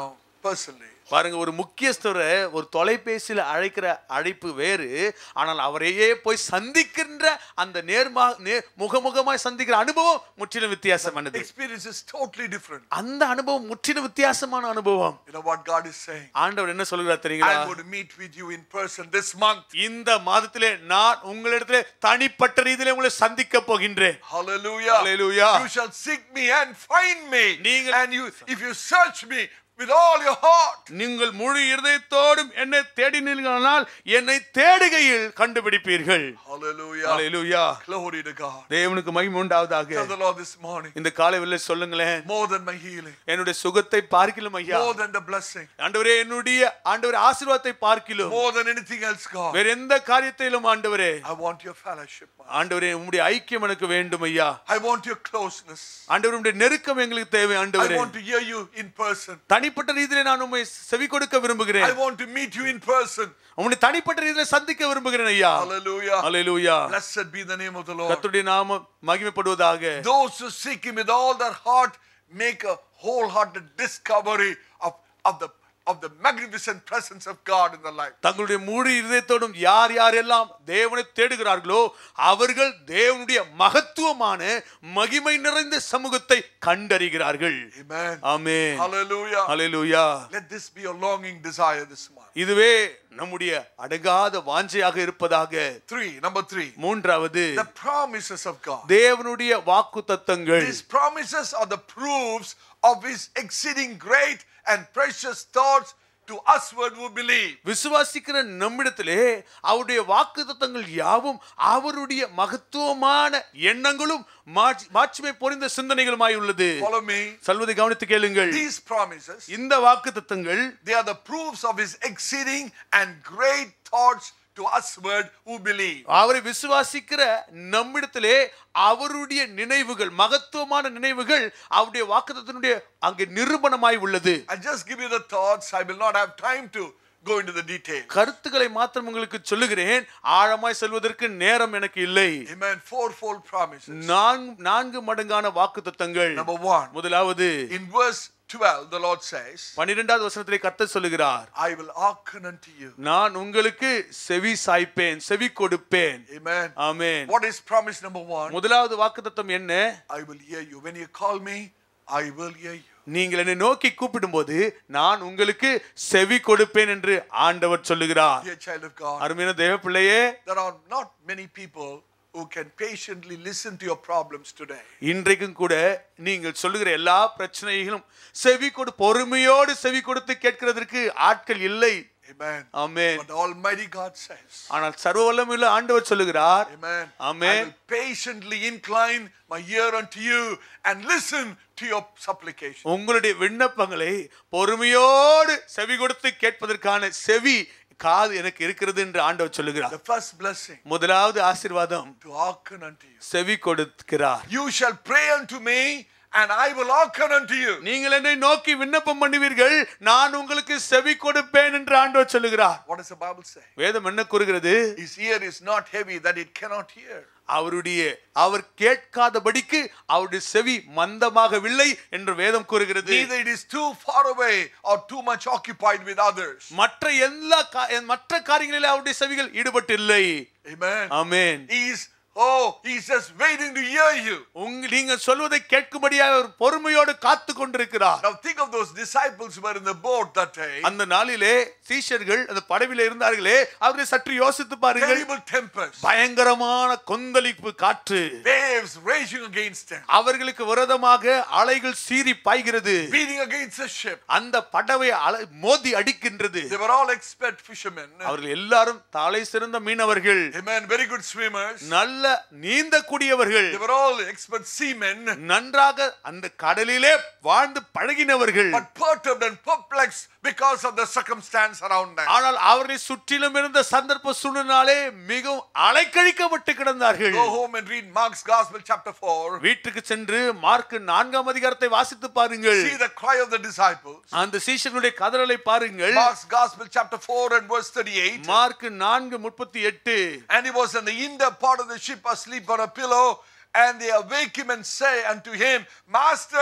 personally. பாருங்க, ஒரு முக்கியஸ்தரை ஒரு தொலைபேசியில் அழைக்கிற அழைப்பு வேறு, ஆனால் அவரையே போய் சந்திக்கின்ற அந்த நேர்மா முகமுகமாய் சந்திக்கிற அனுபவம் முற்றிலும் வித்தியாசமானது. Experience is totally different. அந்த அனுபவம் முற்றிலும் வித்தியாசமான அனுபவம். You know what God is saying? ஆண்டவர் என்ன சொல்கிறார் தெரியுங்களா? I'm going to meet with you in person this month. இந்த மாதத்திலே நான் உங்களிடத்திலே தனிப்பட்ட ரீதியிலே உங்களை சந்திக்க போகின்றேன். Hallelujah. Hallelujah. You shall seek me and find me. நீங்கள் And you, if you search me with all your heart, நீங்கள் முழு இருதயத்தோடும் என்னை தேடினீர்களானால் என்னை தேடுகையில் கண்டுபிடிப்பீர்கள். Hallelujah. Hallelujah. Glory to God. தேவனுக்கு மகிமை உண்டாவதாக. Tell the Lord this morning, இந்த காலையிலே சொல்லுங்களேன், more than my healing, என்னுடைய சுகத்தை பார்க்கிலும் ஐயா, more than the blessing, ஆண்டவரே என்னுடைய ஆண்டவரே ஆசீர்வாதத்தை பார்க்கிலும் more than anything else, God, வேற எந்த காரியத்திலும் ஆண்டவரே, I want your fellowship. ஆண்டவரே உம்முடைய ஐக்கியம் எனக்கு வேண்டும் ஐயா. I want your closeness. ஆண்டவரே உம்முடைய நெருக்கம் எங்களுக்கு தேவை I ஆண்டவரே. want to hear you in person. தனிப்பட்ட ரீதியிலே நான் உம்மை செவி கொடுக்க விரும்புகிறேன். I want to meet you in person. உம்முடைய தனிப்பட்ட ரீதியிலே சந்திக்க விரும்புகிறேன் ஐயா. Hallelujah. Hallelujah. Blessed be the name of the Lord. கர்த்தருடைய நாமம் மகிமைப்படுவதாக. Those who seek him with all their heart make a wholehearted discovery of, of the of the magnificent presence of God in their life. தங்களுடைய முழு இதயத்தோடும் யார் யாரெல்லாம் தேவனை தேடுகிறார்களோ அவர்கள் தேவனுடைய மகத்துவமான மகிமை நிறைந்த சமூகத்தை கண்டறிகிறார்கள். Amen. Amen. Hallelujah. Hallelujah. Let this be a longing desire this month. இதுவே நம்முடைய அடங்காத வாஞ்சையாக இருப்பதாக. three number three, மூன்றாவது, the promises of God. தேவனுடைய வாக்குத்தத்தங்கள். These promises are the proofs of his exceeding great and precious thoughts to usward who believe. விசுவாசிக்கிற நம்மிடத்திலே அவருடைய வாக்குத்தத்தங்கள் யாவும் அவருடைய மகத்துவமான எண்ணங்களும் மாட்சிமை பொறிந்த சிந்தனைகளுமாய் உள்ளது. Follow me. சொல்வதை கவனித்து கேளுங்கள். These promises, இந்த வாக்குத்தத்தங்கள், they are the proofs of his exceeding and great thoughts to usward who believe. அவரை விசுவாசிக்கிற நம்மிடத்திலே அவருடைய நினைவுகள், மகத்துவமான நினைவுகள் அவருடைய வாக்குத்தத்தனுடைய அங்கே நிரூபணமாய் உள்ளது. I just give you the thoughts. I will not have time to go into the details. கருத்துக்களை மாத்திரம் உங்களுக்கு சொல்லுகிறேன், ஆழமாய் செல்வதற்கு நேரம் எனக்கு இல்லை. Amen. Fourfold promises. நான்கு மடங்கான வாக்குத்தத்தங்கள். Number one, முதலாவது, in verse twelve the Lord says, பன்னிரண்டாவது வசனத்திலே கர்த்தர் சொல்லுகிறார், I will hearken unto you. நான் உங்களுக்கு செவி சாய்ப்பேன், செவி கொடுப்பேன். Amen. Amen. What is promise number one? முதலாவது வாக்குத்தத்தம் என்ன? I will hear you. When you call me, I will hear you. நீங்கள் என்னை நோக்கி கூப்பிடும்போது நான் உங்களுக்கு செவி கொடுப்பேன் என்று ஆண்டவர் சொல்லுகிறார். Dear child of God, அருமையான தேவ பிள்ளையே, there are not many people who can patiently listen to your problems today. இன்றைக்கும் கூட நீங்கள் சொல்லுகிற எல்லா பிரச்சனைகளும் செவி கொடு பொறுமையோடு செவி கொடுத்து கேட்கிறதற்கு ஆட்கள் இல்லை. Amen. Amen. But Almighty God says, ஆனால் சர்வ வல்லமையுள்ள ஆண்டவர் சொல்லுகிறார், Amen. Amen. I will patiently incline my ear unto you and listen to your supplication. உங்களுடைய விண்ணப்பங்களை பொறுமையோடு செவி கொடுத்து கேட்பதற்கான செவி காது எனக்கு இருக்கிறது என்று ஆண்டவர் சொல்லுகிறார். The first blessing, முதலாவது ஆசீர்வாதம், to hearken unto you. செவி கொடுக்கிறார். You shall pray unto me and I will hearken unto you. நீங்கள் என்னை நோக்கி விண்ணப்பம் பண்ணுவீர்கள், நான் உங்களுக்கு செவி கொடுப்பேன் என்று ஆண்டவர் சொல்லுகிறார். What does the Bible say? வேதம் என்ன கூறுகிறது? His ear is not heavy that it cannot hear. அவருடைய அவர் கேட்காதபடிக்கு அவருடைய செவி மந்தமாகவில்லை என்று வேதம் கூறுகிறது. Neither it is too far away or too much occupied with others. மற்ற எல்லா மற்ற காரியங்களிலே அவருடைய செவிகள் ஈடுபட்டு இல்லை. Amen. Amen. He is Oh, he's just waiting to hear you. உங்க நீங்க சொல்வதை கேட்கும்படியாக அவர் பொறுமையோடு காத்து கொண்டிருக்கிறார். Now think of those disciples who were in the boat that day. அந்த நாளிலே சீஷர்கள் அந்த படவிலே இருந்தார்களே, அவரை சற்று யோசித்து பாருங்கள். Terrible tempest. பயங்கரமான கொந்தளிப்பு காற்று. Waves raging against them. அவர்களுக்கு விரோதமாக அலைகள் சீறி பாய்கிறது. Beating against the ship. அந்த படவை மோதி அடிக்கின்றது. They were all expert fishermen. அவர்கள் எல்லாரும் தலை சிறந்த மீனவர்கள். Amen. Very good swimmers. நல்ல நீந்தக்கூடியவர்கள். They were all expert seamen. நன்றாக அந்த கடலிலே வாழ்ந்து பழகினவர்கள். But perturbed and perplexed because of the circumstance around them. ஆனால் அவரை சுற்றிலும் இருந்த சந்தர்ப்ப சூழ்நிலையாலே மிகவும் அலைக்கழிக்கப்பட்டு கிடந்தார்கள். Go home and read Mark's Gospel chapter four. வீட்டுக்கு சென்று மார்க் நான்காம் அதிகாரத்தை வாசித்து பாருங்கள். See the cry of the disciples. அந்த சீஷர்களுடைய கதறலை பாருங்கள். Mark's Gospel chapter four and verse thirty-eight. Mark நான்கு முப்பத்தி எட்டு. And he was in the inner part of the ship asleep on a pillow, and they awake him and say unto him, Master,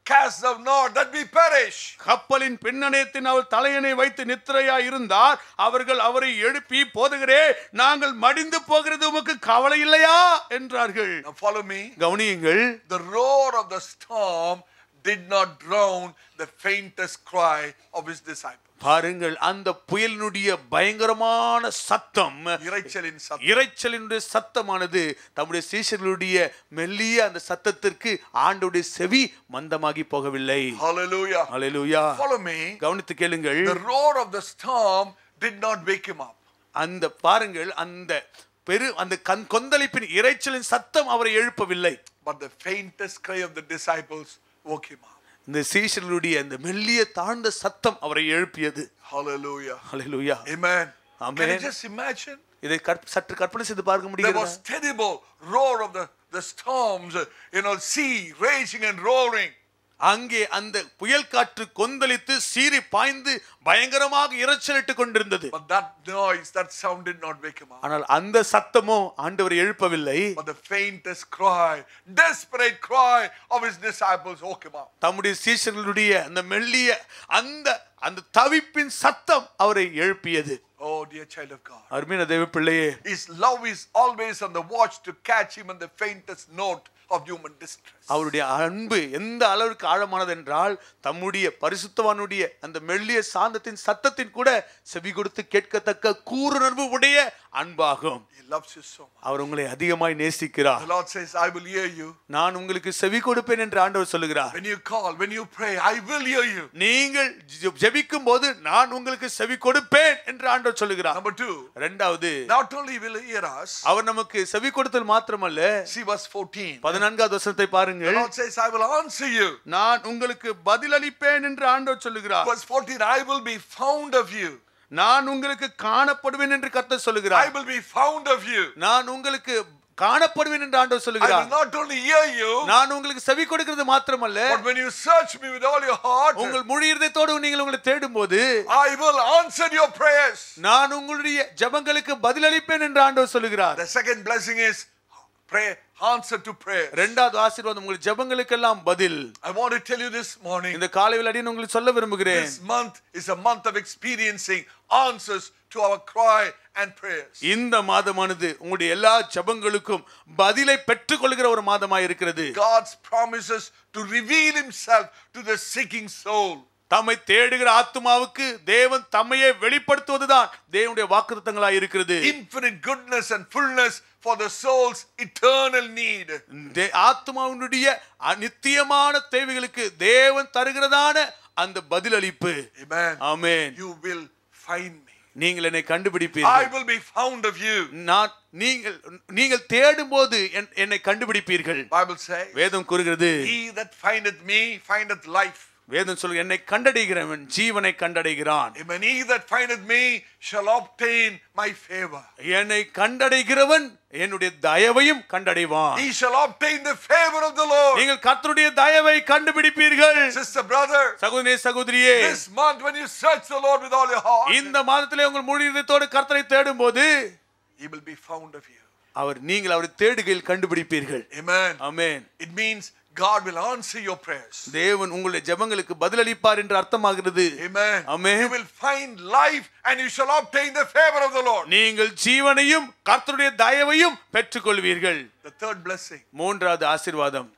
cast thou not that we perish. கப்பலின் பின்னணையத்தின் அவள் தலையணை வைத்து நித்திரையா இருந்தார். அவர்கள் அவரை எழுப்பி, போதுகிறே, நாங்கள் மடிந்து போகிறது உமக்கு கவலை இல்லையா என்றார்கள். Now follow me. கவனியுங்கள். The roar of the storm did not drown the faintest cry of his disciples. பாருங்கள், அந்த புயலினுடைய பயங்கரமான சத்தம், இரைச்சலின் சத்தம், இரைச்சலினுடைய சத்தமானது தம்முடைய சீஷர்களுடைய மெல்லிய அந்த சத்தத்திற்கு ஆண்டவருடைய செவி மந்தமாகி போகவில்லை. Hallelujah. Hallelujah. Follow me. கவனித்து கேளுங்கள். The roar of the storm did not wake him up. அந்த பாருங்கள், அந்த பெரு அந்த கொந்தளிப்பின் இரைச்சலின் சத்தம் அவரை எழுப்பவில்லை. But the faintest cry of the disciples woke him up. இந்த சீஷர்களுடைய அந்த மெல்லிய தாழ்ந்த சத்தம் அவரை எழுப்பியது. Hallelujah. Hallelujah. Amen. Amen. Can you just imagine? இதை சற்று கற்பனை செய்து பார்க்க There முடிகிறதா? was terrible roar of the the storms, you know, sea raging and roaring. அங்கே அந்த புயல் காற்று கொந்தளித்து சீறி பாய்ந்து பயங்கரமாக இரைச்சலிட்டு கொண்டிருந்தது. But that noise, that sound did not wake him up. ஆனால் அந்த சத்தமோ ஆண்டவரை எழுப்பவில்லை. But the faintest cry, desperate cry of his disciples woke him up. தம்முடைய சீஷர்களுடைய அந்த மெல்லிய அந்த அந்த தவிப்பின் சத்தம் அவரை எழுப்பியது. Oh dear child of God. அருமையான தேவ பிள்ளையே, His love is always on the watch to catch him in the faintest note of human distress. அவருடைய அன்பு எந்த அளவுக்கு ஆழமானது என்றால், தம்முடைய பரிசுத்தவானுடைய அந்த மெல்லிய சாந்தத்தின் சத்தத்தின் கூட செவி கொடுத்து கேட்கத்தக்க கூருணர்வு உடைய அன்பாகும். He loves you so much. அவர் உங்களை அதிகமாய் நேசிக்கிறார். The Lord says, I will hear you. நான் உங்களுக்கு செவி கொடுப்பேன் என்று ஆண்டவர் சொல்லுகிறார். When you call, when you pray, I will hear you. நீங்கள் ஜெபிக்கும் போது நான் உங்களுக்கு செவி கொடுப்பேன் என்று ஆண்டவர் சொல்லுகிறார். Number two. இரண்டாவது, Not only will he hear us. அவர் நமக்கு செவி கொடுத்தல் மாத்திரமல்ல. See verse fourteen. பதினான்காவது வசனத்தை The பாருங்கள். Lord says, I will answer you. நான் உங்களுக்கு பதிலளிப்பேன் என்று ஆண்டவர் சொல்லுகிறார். Verse fourteen, I will be found of you. நான் உங்களுக்கு காணப்படுவேன் என்று கர்த்தர் சொல்லுகிறார். I will be found of you. நான் உங்களுக்கு காணப்படுவேன் என்று ஆண்டவர் I சொல்லுகிறார். will not only hear you, நான் உங்களுக்கு செவி கொடுக்கிறது மாத்திரமல்ல, but when you search me with all your heart, உங்கள் முழு இதயத்தோடு நீங்கள் உங்களை தேடும்போது I will answer your prayers. நான் உங்களுடைய ஜெபங்களுக்கு பதிலளிப்பேன் என்று ஆண்டவர் சொல்லுகிறார். The second blessing is pray, answer to prayer. இரண்டாவது ஆசீர்வாதம் உங்கள் ஜெபங்களுக்கெல்லாம் பதில். I want to tell you this morning, இந்த காலையில் அடியே உங்களுக்கு சொல்ல விரும்புகிறேன். this month is a month of experiencing answers to our cry and prayers. இந்த மாதமானது உங்களுடைய எல்லா ஜெபங்களுக்கும் பதிலை பெற்றுக் கொள்கிற ஒரு மாதமாய் இருக்கிறது. God's promises to reveal himself to the seeking soul. தம்மை தேடுகிற ஆத்துமாவுக்கு தேவன் தம்மையே வெளிப்படுத்துவதுதான் தேவனுடைய வாக்குத்தத்தங்களாய் இருக்கிறது. Infinite goodness and fullness for the soul's eternal need. ஆத்துமாவினுடைய நித்தியமான தேவைகளுக்கு தேவன் தருகிறதான அந்த பதிலளிப்பு. Amen. Amen. You will find me. நீங்கள் என்னை I கண்டுபிடிப்பீர்கள். will be found of you. நான் நீங்கள் நீங்கள் தேடும்போது என்னை கண்டுபிடிப்பீர்கள். Bible says, வேதம் கூறுகிறது, he that findeth me findeth life. வேதம் சொல்லுங்க, என்னை கண்டடைகிறவன் ஜீவனை கண்டடைகிறான். Amen. He that findeth me shall obtain my favor. என்னை கண்டடைகிறவன் என்னுடைய தயவையும் கண்டடைவான். He shall obtain the favor of the Lord. நீங்கள் கர்த்தருடைய தயவை கண்டுபிடிப்பீர்கள். Sister, brother, சகோதரனே, சகோதரியே, this month when you search the Lord with all your heart, இந்த மாதத்திலே உங்கள் முழு இதயத்தோடு கர்த்தரை தேடும்போது he will be found of you. அவர் நீங்கள் அவரை தேடுகையில் கண்டுபிடிப்பீர்கள். Amen. Amen. It means God will answer your prayers. தேவன் உங்களுடைய ஜெபங்களுக்கு பதிலளிப்பார் என்று அர்த்தமாகிறது. Amen. Amen. You will find life and you shall obtain the favor of the Lord. நீங்கள் ஜீவனையும் கர்த்தருடைய தயவையும் பெற்றுக்கொள்வீர்கள். The third blessing, மூன்றாவது ஆசீர்வாதம்,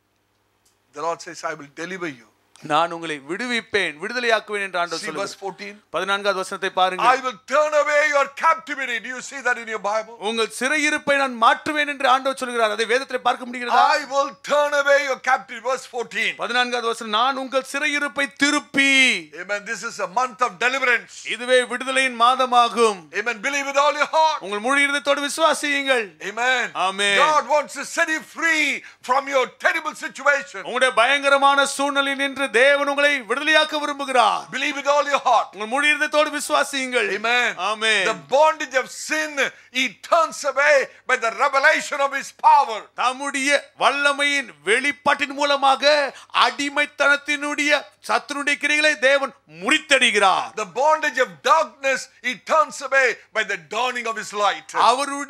the Lord says, I will deliver you. நான் உங்களை விடுவிப்பேன், விடுதலையாக்குவேன் என்று ஆண்டவர் See verse சொல்லுகிறார். fourteen. பதினான்காவது வசனத்தை பாருங்கள். I will turn away your captivity. Do you see that in your Bible? உங்கள் சிறையிருப்பை நான் மாற்றுவேன் என்று ஆண்டவர் சொல்கிறார். அதை வேதத்திலே பார்க்க முடிகிறதா? I will turn away your captivity. Verse fourteen. பதினான்காவது வசனம், நான் உங்கள் சிறையிருப்பை திருப்பி. Amen. This is a month of deliverance. இதுவே விடுதலையின் மாதமாகும். Amen. Believe with all your heart. உங்கள் முழு இதயத்தோடு விசுவாசியுங்கள். Amen. Amen. God wants to set you free from your terrible situation. உங்களுடைய பயங்கரமான சூழ்நிலையில் நின்று தேவன் உங்களை விடுதலையாக்க விரும்புகிறார். Believe with all your heart. உங்கள் முழு இதயத்தோடு விசுவாசியுங்கள். Amen. Amen. The bondage of sin, he turns away by the revelation of his power. தம்முடைய வல்லமையின் வெளிப்பாட்டின் மூலமாக அடிமைத்தனத்தினுடைய சத்துருடைய கிரியைகளை தேவன் முறித்தடிக்கிறார். The bondage of darkness, he turns away by the dawning of his light. அவருடைய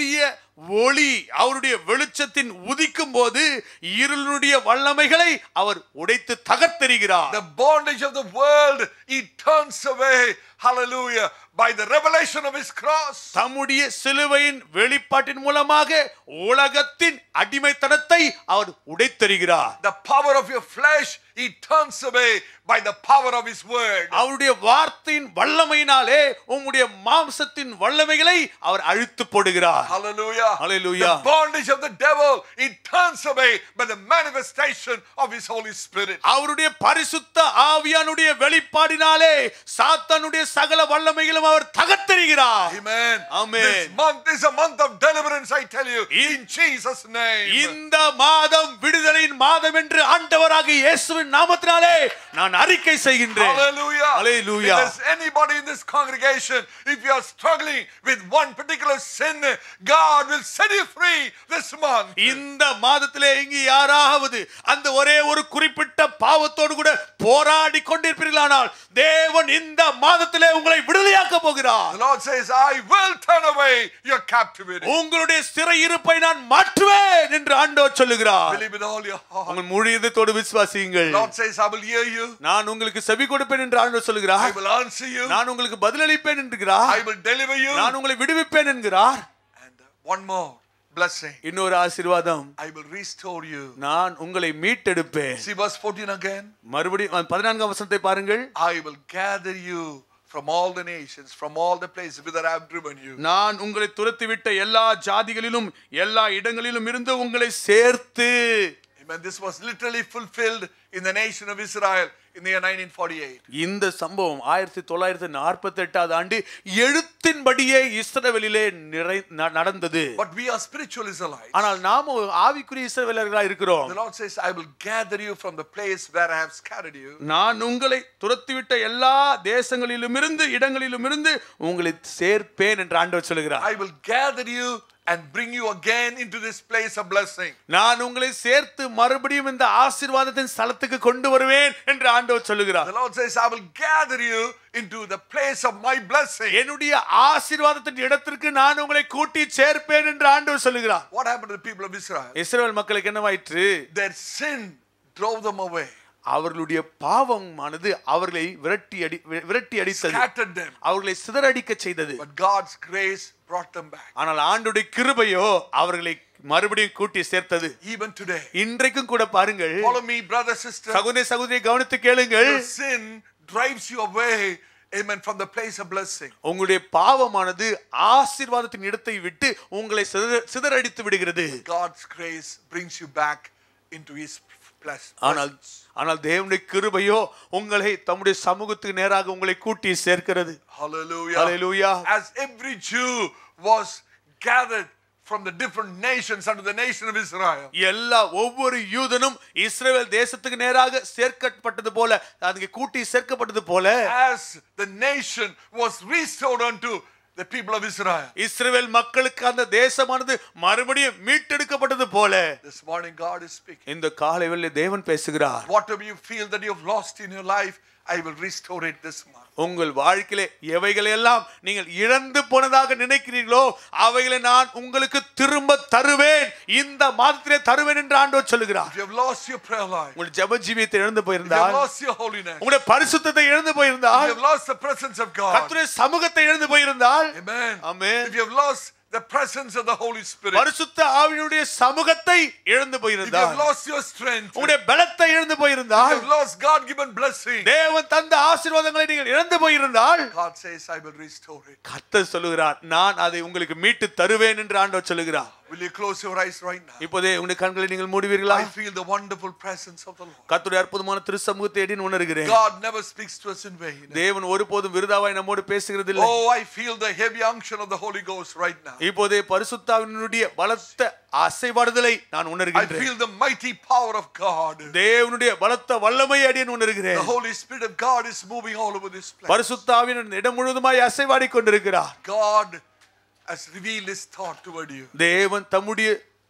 ஒளி அவருடைய வெளிச்சத்தின் உதிக்கும் போது இருளுடைய வல்லமைகளை அவர் உடைத்து தகர்த்தெறிகிறார். The bondage of the world he turns away, hallelujah, by the revelation of his cross. தம்முடைய சிலுவையின் வெளிப்பாட்டின் மூலமாக உலகத்தின் அடிமைத்தனத்தை அவர் உடைத்தெறிகிறார். The power of your flesh he turns away by the power of his word. அவருடைய வார்த்தையின் வல்லமையினாலே உம்முடைய மாம்சத்தின் வல்லமைகளை அவர் அழித்து போடுகிறார். Hallelujah. Hallelujah. The bondage of the devil he turns away by the manifestation of his Holy Spirit. அவருடைய பரிசுத்த ஆவியானுடைய வெளிப்பாடினாலே சாத்தானுடைய சகல வல்லமைகளும் அவர் தகர்த்தெறிகிறார். Amen. Amen. This month is a month of deliverance, I tell you, in Jesus name. இந்த மாதம் விடுதலையின் மாதம் என்று ஆண்டவராகிய இயேசுவின் நாமத்தினாலே நான் அறிக்கை செய்கின்றேன். Hallelujah. Hallelujah. If there's anybody in this congregation, if you are struggling with one particular sin, God will set you free this month. இந்த மாதத்திலே இங்கு யாராவது அந்த ஒரே ஒரு குறிப்பிட்ட பாவத்தோடு கூட போராடி கொண்டிருப்பீர்களானால் தேவன் இந்த மாதத்திலே உங்களை விடுதலையாக்க போகிறார். The Lord says, I will turn away your captivity. உங்களுடைய சிறையிருப்பை நான் மாற்றுவேன் என்று ஆண்டவர் சொல்லுகிறார். Believe with all your heart. உங்கள் முழு இதயத்தோடு விசுவாசியுங்கள். The Lord says, I will hear you. நான் உங்களுக்கு செவி கொடுப்பேன் என்று ஆண்டவர் சொல்லுகிறார். I will answer you. நான் உங்களுக்கு பதிலளிப்பேன் என்கிறார். I will deliver you. நான் உங்களை விடுவிப்பேன் என்கிறார். And one more blessing. இன்னொரு ஆசீர்வாதம். I will restore you. நான் உங்களை மீட்டெடுப்பேன். See verse fourteen again. மறுபடியும் பதினான்காம் வசனத்தை பாருங்கள். I will gather you from all the nations, from all the places whither I have driven you. நான் உங்களை துரத்திவிட்ட எல்லா ஜாதிகளிலும் எல்லா இடங்களிலும் இருந்து உங்களை சேர்த்து. Amen. This was literally fulfilled in the nation of Israel in the year nineteen forty-eight. இந்த சம்பவம் ஆயிரத்து தொள்ளாயிரத்து நாற்பத்தி எட்டாவது ஆண்டு எழுத்தின்படியே இஸ்ரவேலிலே நடந்தது. But we are spiritual Israelites. ஆனால் நாம ஆவிக்குரிய இஸ்ரவேலர்களாக இருக்கிறோம். The Lord says, I will gather you from the place where I have scattered you. நான் உங்களை துரத்திவிட்ட எல்லா தேசங்களிலுமிருந்து இடங்களிலுமிருந்து உங்களை சேர்ப்பேன் என்று ஆண்டவர் சொல்கிறார். I will gather you and bring you again into this place of blessing. நான் உங்களை சேர்த்து மறுபடியும் இந்த ஆசீர்வாதத்தின் ஸ்தலத்துக்கு கொண்டு வருவேன் என்று ஆண்டவர் சொல்லுகிறார். The Lord says, I will gather you into the place of my blessing. என்னுடைய ஆசீர்வாதத்தின் இடத்திற்கு நான் உங்களை கூட்டி சேர்ப்பேன் என்று ஆண்டவர் சொல்லுகிறார். What happened to the people of Israel? இஸ்ரவேல் மக்களுக்கு என்னவாயிற்று? Their sin drove them away. அவர்களுடைய பாவமானது அவர்களை விரட்டி அடி விரட்டி அடித்தது. Scattered them. அவர்களை சிதறடிக்க செய்தது. But God's grace brought them back. ஆனால் ஆண்டவருடைய கிருபையோ அவர்களை மறுபடியும் கூட்டி சேர்த்தது. Even today. இன்றைக்கும் கூட பாருங்கள். Follow me, brother, sister. சகோதர சகோதரியை கவனித்து கேளுங்கள். Your sin drives you away, amen, from the place of blessing. உங்களுடைய பாவமானது ஆசீர்வாதத்தின் இடத்தை விட்டு உங்களை சிதறடித்து விடுகிறது. God's grace brings you back into his blessing. ஆனால் ஆனால் தேவனுடைய கிருபையோ உங்களை தம்முடைய சமூகத்துக்கு நேராக உங்களை கூட்டி சேர்க்கிறது. Hallelujah. Hallelujah. As every Jew was gathered from the different nations under the nation of Israel. எல்லா ஒவ்வொரு யூதனும் இஸ்ரவேல் தேசத்துக்கு நேராக சேர்க்கப்பட்டது போல அதுக்கு கூட்டி சேர்க்கப்பட்டது போல as the nation was restored unto the people of Israel. இஸ்ரவேல் மக்களுக்கு அந்த தேசமானது மறுபடியும் மீட்டெடுக்கப்பட்டது போல This morning God is speaking. இந்த காலை வேளையிலே தேவன் பேசுகிறார். Whatever you feel that you have lost in your life, I will restore it this month. உங்கள் வாழ்க்கையிலே எவைகளை எல்லாம் நீங்கள் இழந்து போனதாக நினைக்கிறீர்களோ அவைகளை நான் உங்களுக்கு திரும்ப தருவேன், இந்த மாதத்திலே தருவேன் என்று ஆண்டவர் சொல்லுகிறார். If you have lost your prayer life, உங்கள் ஜெப ஜீவியத்தை இழந்து if you போயிருந்தால், have lost your holiness, உங்களுடைய பரிசுத்தத்தை இழந்து if போயிருந்தால், you have lost the presence of God, கர்த்தருடைய சமூகத்தை இழந்து போயிருந்தால், amen, amen, if you have lost the presence of the Holy Spirit, பரிசுத்த ஆவியினுடைய சமூகத்தை இழந்து if you போயிருந்தால், have lost your strength, உங்களுடைய பலத்தை இழந்து if you போயிருந்தால், have lost God given blessing, தேவன் தந்த ஆசீர்வாதங்களை நீங்கள் இழந்து போயிருந்தால், God says, I will restore it. கர்த்தர் சொல்லுகிறார், நான் அதை உங்களுக்கு மீட்டு தருவேன் என்று ஆண்டவர் சொல்லுகிறார். Will you close your eyes right now? இப்போதே உங்களுடைய கண்களை நீங்கள் மூடுவீர்களா? I feel the wonderful presence of the Lord. கர்த்தருடைய அற்புதமான திரு சமூகத்தை எடின் உணர்கிறேன். God never speaks to us in vain. தேவன் ஒருபோதும் விருதாவாய் நம்மோடு பேசுகிறது இல்லை. Oh, I feel the heavy unction of the Holy Ghost right now. இப்போதே பரிசுத்தாவினுடைய பலத்த அசைவாடுதலை நான் I உணர்கிறேன். feel the mighty power of God. தேவனுடைய பலத்த வல்லமையை அடியேன் The உணர்கிறேன். Holy Spirit of God is moving all over this place. பரிசுத்தாவின் இடம் முழுவதுமாய் அசைவாடி கொண்டிருக்கிறார். God has revealed his thought toward you. தேவன் தம்முடைய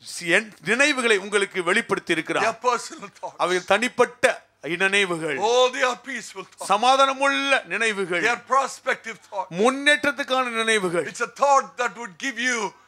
நினைவுகளை உங்களுக்கு வெளிப்படுத்தி இருக்கிறார். Their personal thoughts. அவை தனிப்பட்ட நினைவுகள், Oh, they are peaceful thoughts. சமாதானமுள்ள நினைவுகள், They are prospective thoughts. முன்னேற்றத்துக்கான நினைவுகள். It's a thought that would give you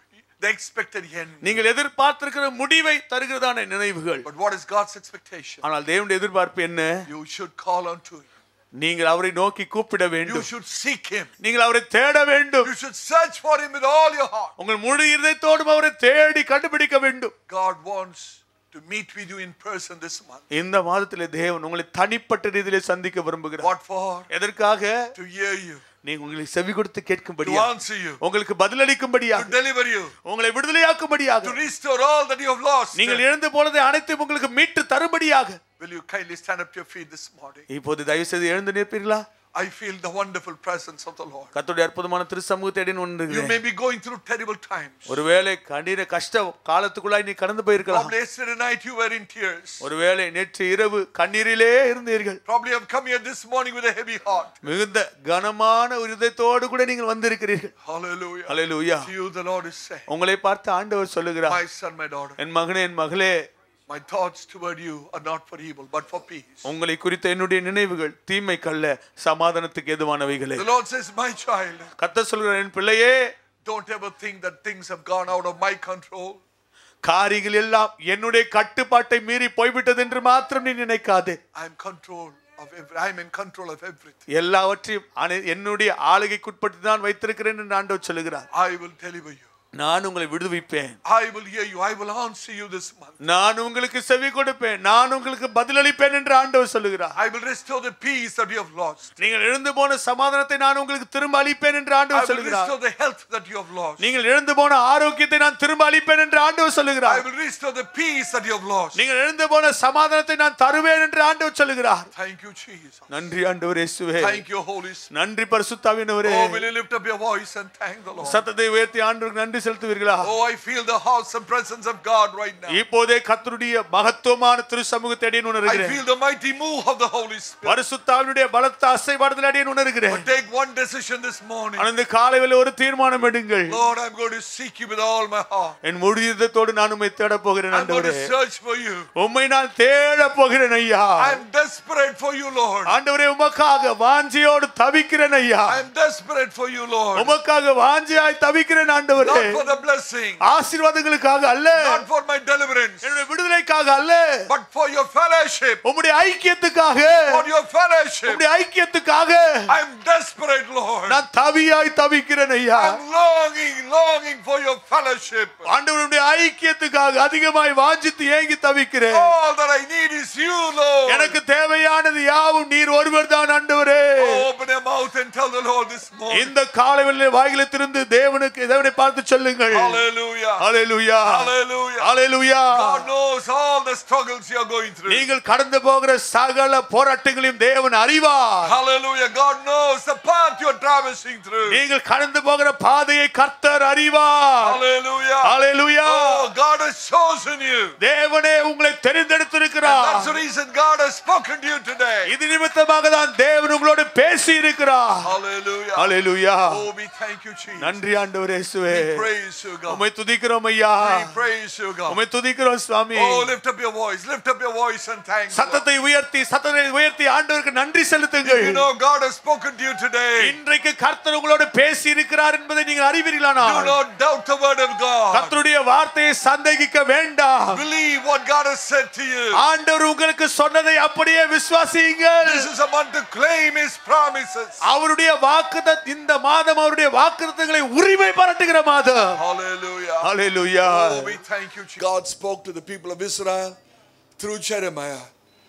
the expected end. நீங்கள் எதிர்பார்த்திருக்கிற முடிவை தருகிறதான நினைவுகள். But what is God's expectation? ஆனால் தேவனுடைய எதிர்பார்ப்பு என்ன? You should call unto him. நீங்கள் அவரை நோக்கி கூப்பிட You வேண்டும். should seek him. நீங்கள் அவரை தேட வேண்டும். You should search for him with all your heart. உங்கள் முழு இதயத்தோடும் அவரை தேடி கண்டுபிடிக்க வேண்டும். God wants to meet with you in person this month. இந்த மாதத்திலே தேவன் உங்களை தனிப்பட்ட ரீதியிலே சந்திக்க விரும்புகிறார். What for? எதற்காக? To hear you. நீங்க உங்களுக்கு செவி கொடுத்து கேட்கும்படியா, to answer you, உங்களுக்கு பதிலளிக்கும்படியா, to deliver you, உங்களை விடுதலையாக்கும்படியாக, to restore all that you have lost. நீங்கள் இழந்து போனதை அனைத்தும் உங்களுக்கு மீட்டு தரும்படியாக. Will you kindly stand up to your feet this morning? இப்போது தயவு செய்து எழுந்து நிற்பீர்களா? I feel the wonderful presence of the Lord. கர்த்தருடைய அற்புதமான திருச்சமூகத்தை அடைந்து கொண்டிருக்கிறேன். You may be going through terrible times. ஒருவேளை கடின கஷ்ட காலத்துக்குள்ளாய் நீ கடந்து போயிருக்கலாம். Probably yesterday night you were in tears. ஒருவேளை நேற்று இரவு கண்ணீரிலே இருந்தீர்கள். Probably you have come here this morning with a heavy heart. மிகுந்த கனமான இதயத்தோடு கூட நீங்கள் வந்திருக்கிறீர்கள். Hallelujah. Hallelujah. To you the Lord is saying, உங்களை பார்த்து ஆண்டவர் சொல்லுகிறார், my son, my daughter, என் மகனே என் மகளே, my thoughts toward you are not for evil but for peace. உங்களை குறித்த என்னுடைய நினைவுகள் தீமைக்கல்ல சமாதானத்துக்கு ஏதுவானவைகளே. The Lord says, my child, கர்த்தர் சொல்கிறார், என் பிள்ளையே, don't ever think that things have gone out of my control. காரியங்கள் எல்லாம் என்னுடைய கட்டுப்பாட்டை மீறி போய்விட்டது என்று மாத்திரம் நீ நினைக்காதே. I am control of every, I am in control of everything. எல்லாவற்றையும் என்னுடைய ஆளுகைக்குட்பட்டு தான் வைத்திருக்கிறேன் என்று ஆண்டவர் சொல்கிறார். I will deliver you. நான் உங்களை விடுவிப்பேன். I will hear you. I will answer you this month. நான் உங்களுக்கு செவி கொடுப்பேன். நான் உங்களுக்கு பதிலளிப்பேன் என்று ஆண்டவர் சொல்கிறார். I will restore the peace that you have lost. நீங்கள் இழந்து போன சமாதானத்தை நான் உங்களுக்கு திரும்ப அளிப்பேன் என்று ஆண்டவர் சொல்கிறார். I will restore the health that you have lost. நீங்கள் இழந்து போன ஆரோக்கியத்தை நான் திரும்ப அளிப்பேன் என்று ஆண்டவர் சொல்கிறார். I will restore the peace that you have lost. நீங்கள் இழந்து போன சமாதானத்தை நான் தருவேன் என்று ஆண்டவர் சொல்கிறார். Thank you Jesus. நன்றி ஆண்டவரே இயேசுவே. Thank you Holy Spirit. நன்றி பரிசுத்த ஆவியானவரே. Oh, will you lift up your voice and thank the Lord? சத்தத்தை உயர்த்தி ஆண்டவருக்கு நன்றி செலுத்துவீர்களா? Oh, I feel the awesome presence of God right now. இப்போதே கர்த்தருடைய மகத்துவமான திரு சமூகத்தை அடைந்து உணர்கிறேன். I feel the mighty move of the Holy Spirit. பரிசுத்த ஆவியுடைய பலத்த அசைவாடுதலை அடைந்து உணர்கிறேன். But take one decision this morning. அந்த காலையிலே ஒரு தீர்மானம் எடுங்கள். Lord, I'm going to seek you with all my heart. என் முழு இதயத்தோடு நான் உம்மை தேட போகிறேன் ஆண்டவரே. I'm going to search for you. உம்மை நான் தேட போகிறேன் ஐயா. I'm desperate for you, Lord. ஆண்டவரே உமக்காக வாஞ்சையோடு தவிக்கிறேன் ஐயா. I'm desperate for you, Lord. உமக்காக வாஞ்சையாய் தவிக்கிறேன் ஆண்டவரே. Not for the blessing. ஆசீர்வாதங்களுக்காக அல்ல. Not for my deliverance. என்னுடைய விடுதலைக்காக அல்ல. But for your fellowship. உம்முடைய ஐக்கியத்துக்காக. For your fellowship. உம்முடைய ஐக்கியத்துக்காக. I'm desperate, Lord. நான் தவியாய் தவிக்கிறேன் ஐயா. I'm longing, longing for your fellowship. ஆண்டவருடைய ஐக்கியத்துக்காக அதிகமாய் வாஞ்சித்து ஏங்கி தவிக்கிறேன். All that I need is you, Lord. எனக்கு தேவையானது யாவும் நீர் ஒருவர்தான் ஆண்டவரே. Oh, open your mouth and tell the Lord this morning. இந்த காலையிலே வாயிலே திறந்து தேவனுக்கு தேவனை பார்த்து சொல்லுங்கள். Hallelujah. Hallelujah. Hallelujah. Hallelujah. God knows all the struggles you are going through. நீங்கள் கடந்து போகிற சகல போராட்டங்களையும் தேவன் அறிவார். Hallelujah. God knows the path you are traversing through. நீங்கள் கடந்து போகிற பாதையை கர்த்தர் அறிவார். Hallelujah. Hallelujah. Oh, God has chosen you. தேவனே உங்களை தெரிந்தெடுத்திருக்கிறார். That's the reason God has spoken to you today. இது நிமித்தமாக தான் தேவன் உங்களோடு பேசி இருக்கிறார். Hallelujah. Hallelujah. Oh, we thank you, Jesus. நன்றி ஆண்டவரே இயேசுவே. We praise you, God. உம்மை துதிக்கிறோம் ஐயா. We praise you, God. உம்மை துதிக்கிறோம் சுவாமி. Oh, lift up your voice. Lift up your voice and thank God. சத்தத்தை உயர்த்தி சத்தத்தை உயர்த்தி ஆண்டவருக்கு நன்றி செலுத்துங்கள். You know God has spoken to you today. இன்றைக்கு கர்த்தர் உங்களோடு பேசி இருக்கிறார் என்பதை நீங்கள் அறிவீர்களானால் Do not doubt the word of God. கர்த்தருடைய வார்த்தையை சந்தேகிக்க வேண்டாம். Believe what God has said to you. ஆண்டவர் உங்களுக்கு சொன்னதை அப்படியே விசுவாசியுங்கள். This is a month to claim his promises. அவருடைய வாக்குத்தத்தம் இந்த மாதம் அவருடைய வாக்குத்தத்தங்களை உரிமை பாராட்டுகிற மாதம். Hallelujah. Hallelujah. Oh, we thank you, Jesus. God spoke to the people of Israel through Jeremiah.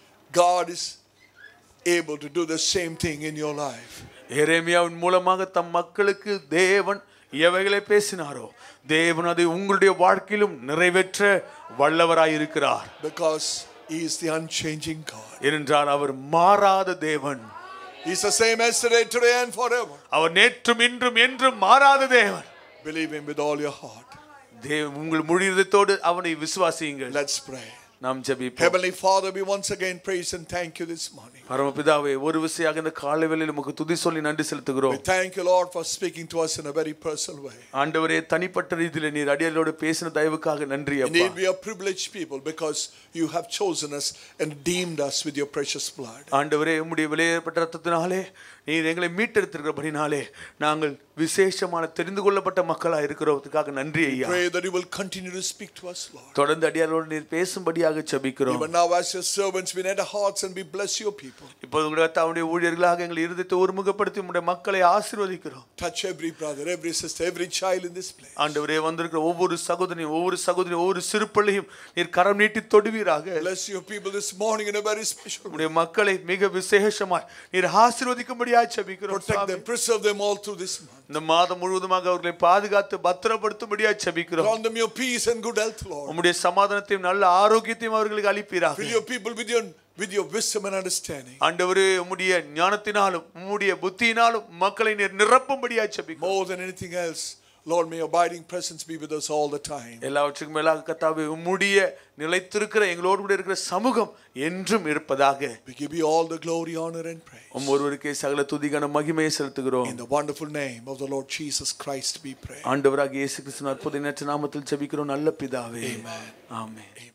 God is able to do the same thing in your life. எரேமியாவின் மூலமாக தம் மக்களுக்கு தேவன் எவைகளை பேசினாரோ தேவன் அதை உங்களுடைய வாழ்க்கையிலும் நிறைவேற்ற வல்லவராய் இருக்கிறார். Because he is the unchanging God. ஏனென்றால் அவர் மாறாத தேவன். He is the same yesterday, today and forever. அவர் நேற்றும் இன்றும் என்றும் மாறாத தேவன். Believe him with all your heart. தேவன் உங்கள் முழு இதயத்தோடு அவனை விசுவாசியுங்கள். Let's pray. நாம் ஜெபிப்போம். Heavenly Father, we once again praise and thank you this morning. பரமபிதாவே ஒரு விசையாக இந்த காலை வேளையில் உமக்கு துதி சொல்லி நன்றி செலுத்துகிறோம். We thank you, Lord, for speaking to us in a very personal way. ஆண்டவரே தனிப்பட்ட ரீதியில் நீர் அடியாரோடு பேசின தயவுக்காக நன்றி அப்பா. Indeed, we are privileged people because you have chosen us and redeemed us with your precious blood. ஆண்டவரே உம்முடைய விலையேறப்பட்ட இரத்தத்தினாலே நீர் எங்களை மீட்டெடுத்திருக்கிறபடினாலே நாங்கள் விசேஷமான தெரிந்து கொள்ளப்பட்ட மக்களா இருக்கிறதுக்காக நன்றி ஐயா. Pray that you will continue to speak to us, Lord. தொடர்ந்து அடியாரோடு நீர் பேசும்படியாக ஜெபிக்கிறோம். Even now as your servants we need our hearts and we bless your people. இப்போது உங்களுடைய கர்த்தாவுடைய ஊழியர்களாக எங்கள் இருதயத்தை ஒருமுகப்படுத்தி உம்முடைய மக்களை ஆசீர்வதிக்கிறோம். Touch every brother, every sister, every child in this place. ஆண்டவரே வந்திருக்கிற ஒவ்வொரு சகோதரனையும் ஒவ்வொரு சகோதரியும் ஒவ்வொரு சிறு பிள்ளையும் நீர் கரம் நீட்டி தொடுவீராக. Bless your people this morning in a very special way. உம்முடைய மக்களை மிக விசேஷமாய் நீர் ஆசீர்வதிக்கும்படியாக ஜெபிக்கிறோம். Protect them, preserve them all through this month. இந்த மாதம் முழுவதுமாக அவர்களை பாதுகாத்து பத்திரப்படுத்தும்படியாக ஜெபிக்கிறோம். Grant them your peace and good health, Lord. உம்முடைய சமாதானத்தையும் நல்ல ஆரோக்கியத்தையும் அவர்களுக்கு அளிப்பீராக. Fill your people with your with your wisdom and understanding. ஆண்டவரே உம்முடைய ஞானத்தினாலும் உம்முடைய புத்தியினாலும் மக்களை நீர் நிரப்பும்படியாக ஜெபிக்கிறோம். More than anything else, Lord, may your abiding presence be with us all the time. எல்லாவற்றுக்கும் மேலாக கர்த்தாவே உம்முடைய நிலைத்திருக்கிற எங்களோடு கூட இருக்கிற சமூகம் என்றும் இருப்பதாக. We give you all the glory, honor and praise. உம் ஒருவருக்கே சகல துதி கன மகிமையை செலுத்துகிறோம். In the wonderful name of the Lord Jesus Christ we pray. ஆண்டவராகிய இயேசு கிறிஸ்துவின் அற்புத நாமத்தில் ஜெபிக்கிறோம் நல்ல பிதாவே. Amen. ஆமென்.